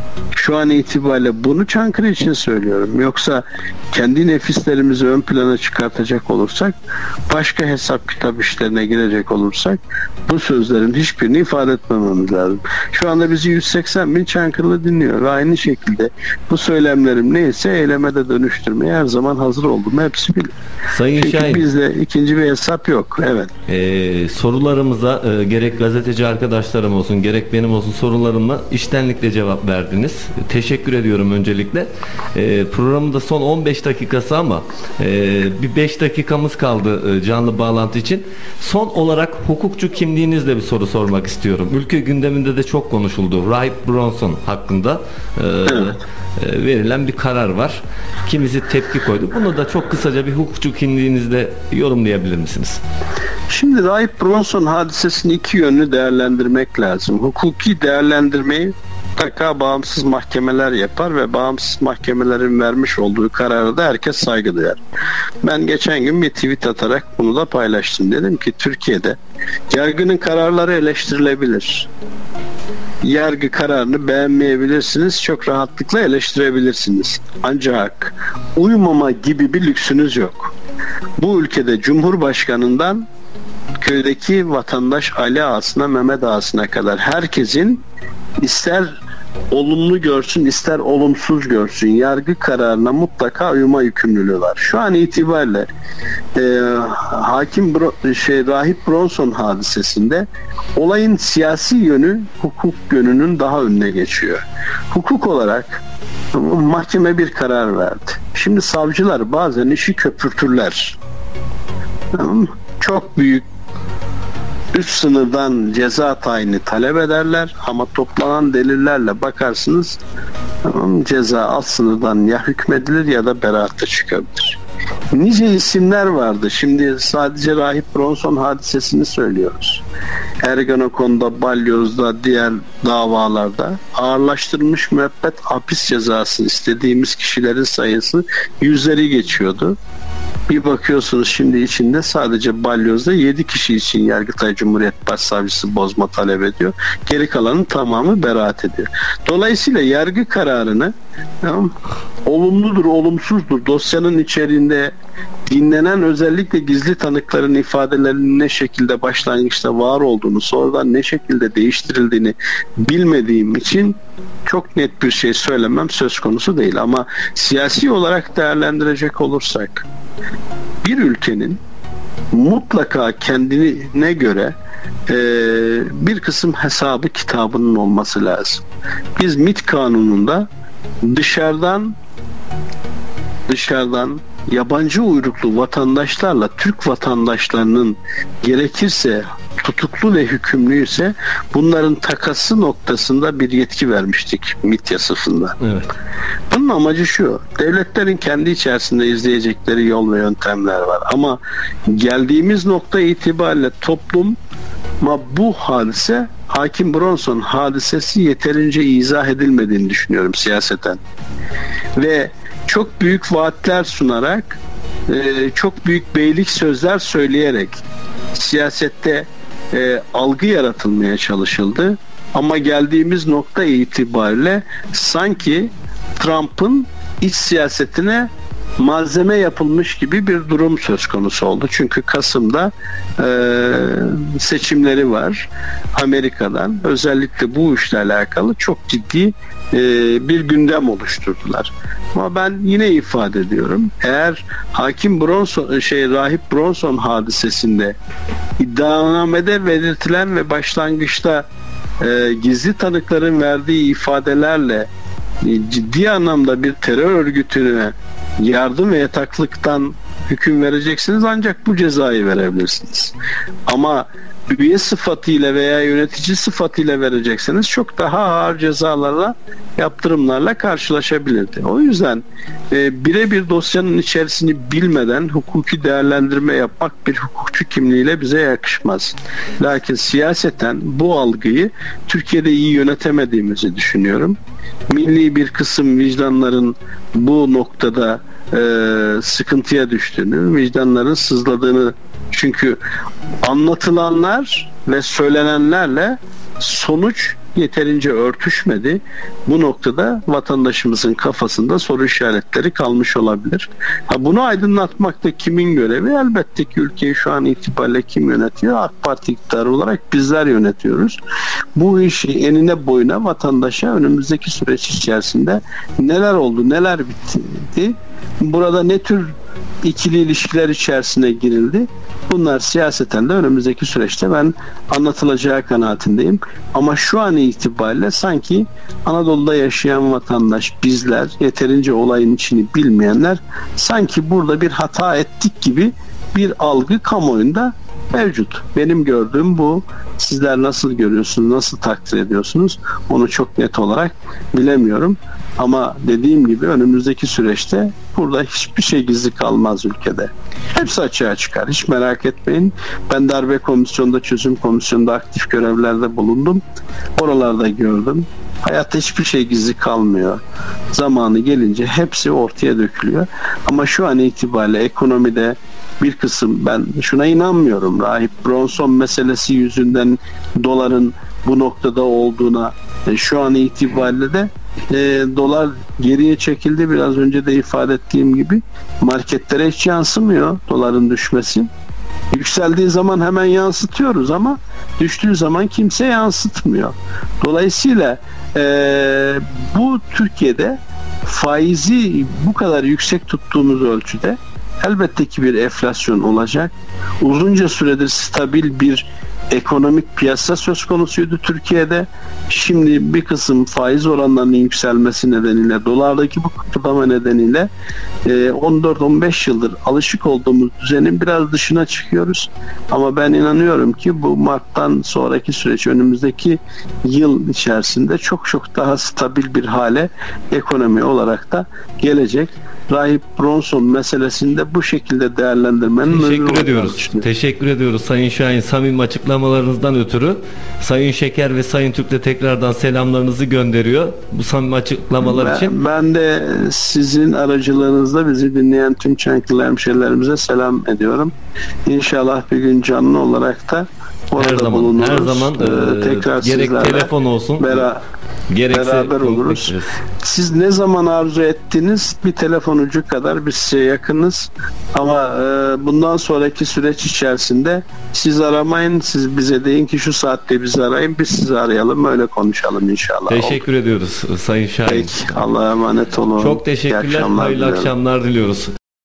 Şu an itibariyle bunu Çankırı için söylüyorum. Yoksa kendi nefislerimizi ön plana çıkartacak olursak, başka hesap kitap işlerine girecek olursak bu sözlerin hiçbirini ifade etmememiz lazım. Şu anda bizi yüz seksen bin Çankırılı dinliyor ve aynı şekilde bu söylemlerim neyse eyleme de dönüştürmeye her zaman hazır oldum. Hepsi bilir. Sayın Çünkü Şahin, bizde ikinci bir hesap yok. Evet. Ee, sorularımıza e, gerek gazeteci arkadaşlarım olsun gerek benim olsun sorularıma içtenlikle cevap verdiniz. Teşekkür ediyorum öncelikle. E, programın da son on beş dakikası ama e, bir beş dakikamız kaldı e, canlı bağlantı için. Son olarak hukukçu kimliğinizle bir soru sormak istiyorum. Ülke gündeminde de çok konuşuldu. Rahip Bronson hakkında e, Evet. e, verilen bir karar var. Kimisi tepki koydu. Bunu da çok kısaca bir hukukçu kimliğinizle yorumlayabilir misiniz? Şimdi Rahip Bronson hadisesini iki yönlü değerlendirmek lazım. Hukuki değerlendirmeyi mutlaka bağımsız mahkemeler yapar ve bağımsız mahkemelerin vermiş olduğu karara da herkes saygı duyar. Ben geçen gün bir tweet atarak bunu da paylaştım. Dedim ki Türkiye'de yargının kararları eleştirilebilir. Yargı kararını beğenmeyebilirsiniz, çok rahatlıkla eleştirebilirsiniz. Ancak uymama gibi bir lüksünüz yok. Bu ülkede Cumhurbaşkanından köydeki vatandaş Ali Ağasına, Mehmet Ağasına kadar herkesin ister olumlu görsün ister olumsuz görsün yargı kararına mutlaka uyma yükümlülüğü var. Şu an itibariyle e, hakim Bro, şey Rahip Bronson hadisesinde olayın siyasi yönü hukuk yönünün daha önüne geçiyor. Hukuk olarak mahkeme bir karar verdi. Şimdi savcılar bazen işi köpürtürler. Çok büyük üst sınırdan ceza tayini talep ederler ama toplanan delillerle bakarsınız tamam, ceza alt sınırdan ya hükmedilir ya da beraatta çıkabilir. Nice isimler vardı. Şimdi sadece Rahip Bronson hadisesini söylüyoruz. Ergenekon'da, Balyoz'da, diğer davalarda ağırlaştırılmış müebbet hapis cezası istediğimiz kişilerin sayısı yüzleri geçiyordu. Bir bakıyorsunuz şimdi içinde sadece Balyoz'da yedi kişi için Yargıtay Cumhuriyet Başsavcısı bozma talep ediyor. Geri kalanın tamamı beraat ediyor. Dolayısıyla yargı kararını tamam, olumludur, olumsuzdur. Dosyanın içeriğinde dinlenen özellikle gizli tanıkların ifadelerinin ne şekilde başlangıçta var olduğunu, sonradan ne şekilde değiştirildiğini bilmediğim için çok net bir şey söylemem söz konusu değil. Ama siyasi olarak değerlendirecek olursak bir ülkenin mutlaka kendine göre e, bir kısım hesabı kitabının olması lazım. Biz MİT kanununda dışarıdan dışarıdan yabancı uyruklu vatandaşlarla Türk vatandaşlarının gerekirse tutuklu ve hükümlüyse bunların takası noktasında bir yetki vermiştik MİT yasasında. Evet. Bunun amacı şu, devletlerin kendi içerisinde izleyecekleri yol ve yöntemler var ama geldiğimiz nokta itibariyle topluma bu hadise Hakim Bronson hadisesi yeterince izah edilmediğini düşünüyorum siyaseten. Ve çok büyük vaatler sunarak, çok büyük beylik sözler söyleyerek siyasette algı yaratılmaya çalışıldı. Ama geldiğimiz nokta itibariyle sanki Trump'ın iç siyasetine malzeme yapılmış gibi bir durum söz konusu oldu. Çünkü Kasım'da e, seçimleri var Amerika'dan. Özellikle bu işle alakalı çok ciddi e, bir gündem oluşturdular. Ama ben yine ifade ediyorum. Eğer Hakim Bronson, şey Rahip Bronson hadisesinde iddianamede belirtilen ve başlangıçta e, gizli tanıkların verdiği ifadelerle e, ciddi anlamda bir terör örgütüne yardım ve yataklıktan hüküm vereceksiniz, ancak bu cezayı verebilirsiniz. Ama üye sıfatıyla veya yönetici sıfatıyla verecekseniz çok daha ağır cezalarla, yaptırımlarla karşılaşabilirdi. O yüzden e, birebir dosyanın içerisini bilmeden hukuki değerlendirme yapmak bir hukukçu kimliğiyle bize yakışmaz. Lakin siyaseten bu algıyı Türkiye'de iyi yönetemediğimizi düşünüyorum. Milli bir kısım vicdanların bu noktada e, sıkıntıya düştüğünü, vicdanların sızladığını, çünkü anlatılanlar ve söylenenlerle sonuç yeterince örtüşmedi. Bu noktada vatandaşımızın kafasında soru işaretleri kalmış olabilir. Ha, bunu aydınlatmakta kimin görevi? Elbette ki ülkeyi şu an itibariyle kim yönetiyor? AK Parti iktidarı olarak bizler yönetiyoruz. Bu işi enine boyuna vatandaşa önümüzdeki süreç içerisinde neler oldu, neler bitti, burada ne tür ikili ilişkiler içerisine girildi, bunlar siyaseten de önümüzdeki süreçte ben anlatılacağı kanaatindeyim. Ama şu an itibariyle sanki Anadolu'da yaşayan vatandaş, bizler, yeterince olayın içini bilmeyenler sanki burada bir hata ettik gibi bir algı kamuoyunda mevcut. Benim gördüğüm bu. Sizler nasıl görüyorsunuz, nasıl takdir ediyorsunuz? Onu çok net olarak bilemiyorum. Ama dediğim gibi önümüzdeki süreçte burada hiçbir şey gizli kalmaz ülkede. Hepsi açığa çıkar. Hiç merak etmeyin. Ben darbe komisyonunda, çözüm komisyonunda aktif görevlerde bulundum. Oralarda gördüm. Hayatta hiçbir şey gizli kalmıyor. Zamanı gelince hepsi ortaya dökülüyor. Ama şu an itibariyle ekonomide bir kısım, ben şuna inanmıyorum, Rahip Bronson meselesi yüzünden doların bu noktada olduğuna, e, şu an itibariyle de e, dolar geriye çekildi. Biraz önce de ifade ettiğim gibi marketlere hiç yansımıyor doların düşmesi. Yükseldiği zaman hemen yansıtıyoruz ama düştüğü zaman kimse yansıtmıyor. Dolayısıyla e, bu Türkiye'de faizi bu kadar yüksek tuttuğumuz ölçüde elbette ki bir enflasyon olacak. Uzunca süredir stabil bir ekonomik piyasa söz konusuydu Türkiye'de. Şimdi bir kısım faiz oranlarının yükselmesi nedeniyle, dolardaki bu kıpırdama nedeniyle on dört on beş yıldır alışık olduğumuz düzenin biraz dışına çıkıyoruz. Ama ben inanıyorum ki bu Mart'tan sonraki süreç, önümüzdeki yıl içerisinde çok çok daha stabil bir hale ekonomi olarak da gelecek. Rahip Bronson meselesinde bu şekilde değerlendirmenin teşekkür ediyoruz. Teşekkür ediyoruz Sayın Şahin, samimi açıklamalarınızdan ötürü. Sayın Şeker ve Sayın Türk de tekrardan selamlarınızı gönderiyor bu samimi açıklamalar ben, için. Ben de sizin aracılığınızda bizi dinleyen tüm Çankırı hemşehrilerimize selam ediyorum. İnşallah bir gün canlı olarak da orada her zaman, bulunuruz. Her zaman ee, tekrar gerek telefon olsun, beraber, beraber oluruz. Siz ne zaman arzu ettiniz, bir telefon ucu kadar biz size yakınız. Ama e, bundan sonraki süreç içerisinde siz aramayın, siz bize deyin ki şu saatte bizi arayın, biz sizi arayalım, öyle konuşalım inşallah. Teşekkür Olur. ediyoruz Sayın Şahin. Peki, Allah'a emanet olun. Çok teşekkürler, hayırlı diliyorum. akşamlar diliyoruz.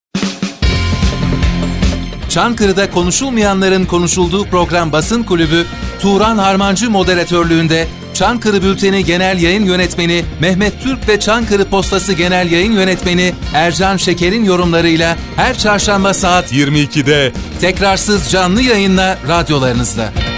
Çankırı'da konuşulmayanların konuşulduğu program Basın Kulübü, Turan Harmancı moderatörlüğünde Çankırı Bülteni Genel Yayın Yönetmeni Mehmet Türk ve Çankırı Postası Genel Yayın Yönetmeni Ercan Şeker'in yorumlarıyla her çarşamba saat yirmi ikide tekrarsız canlı yayınla radyolarınızda.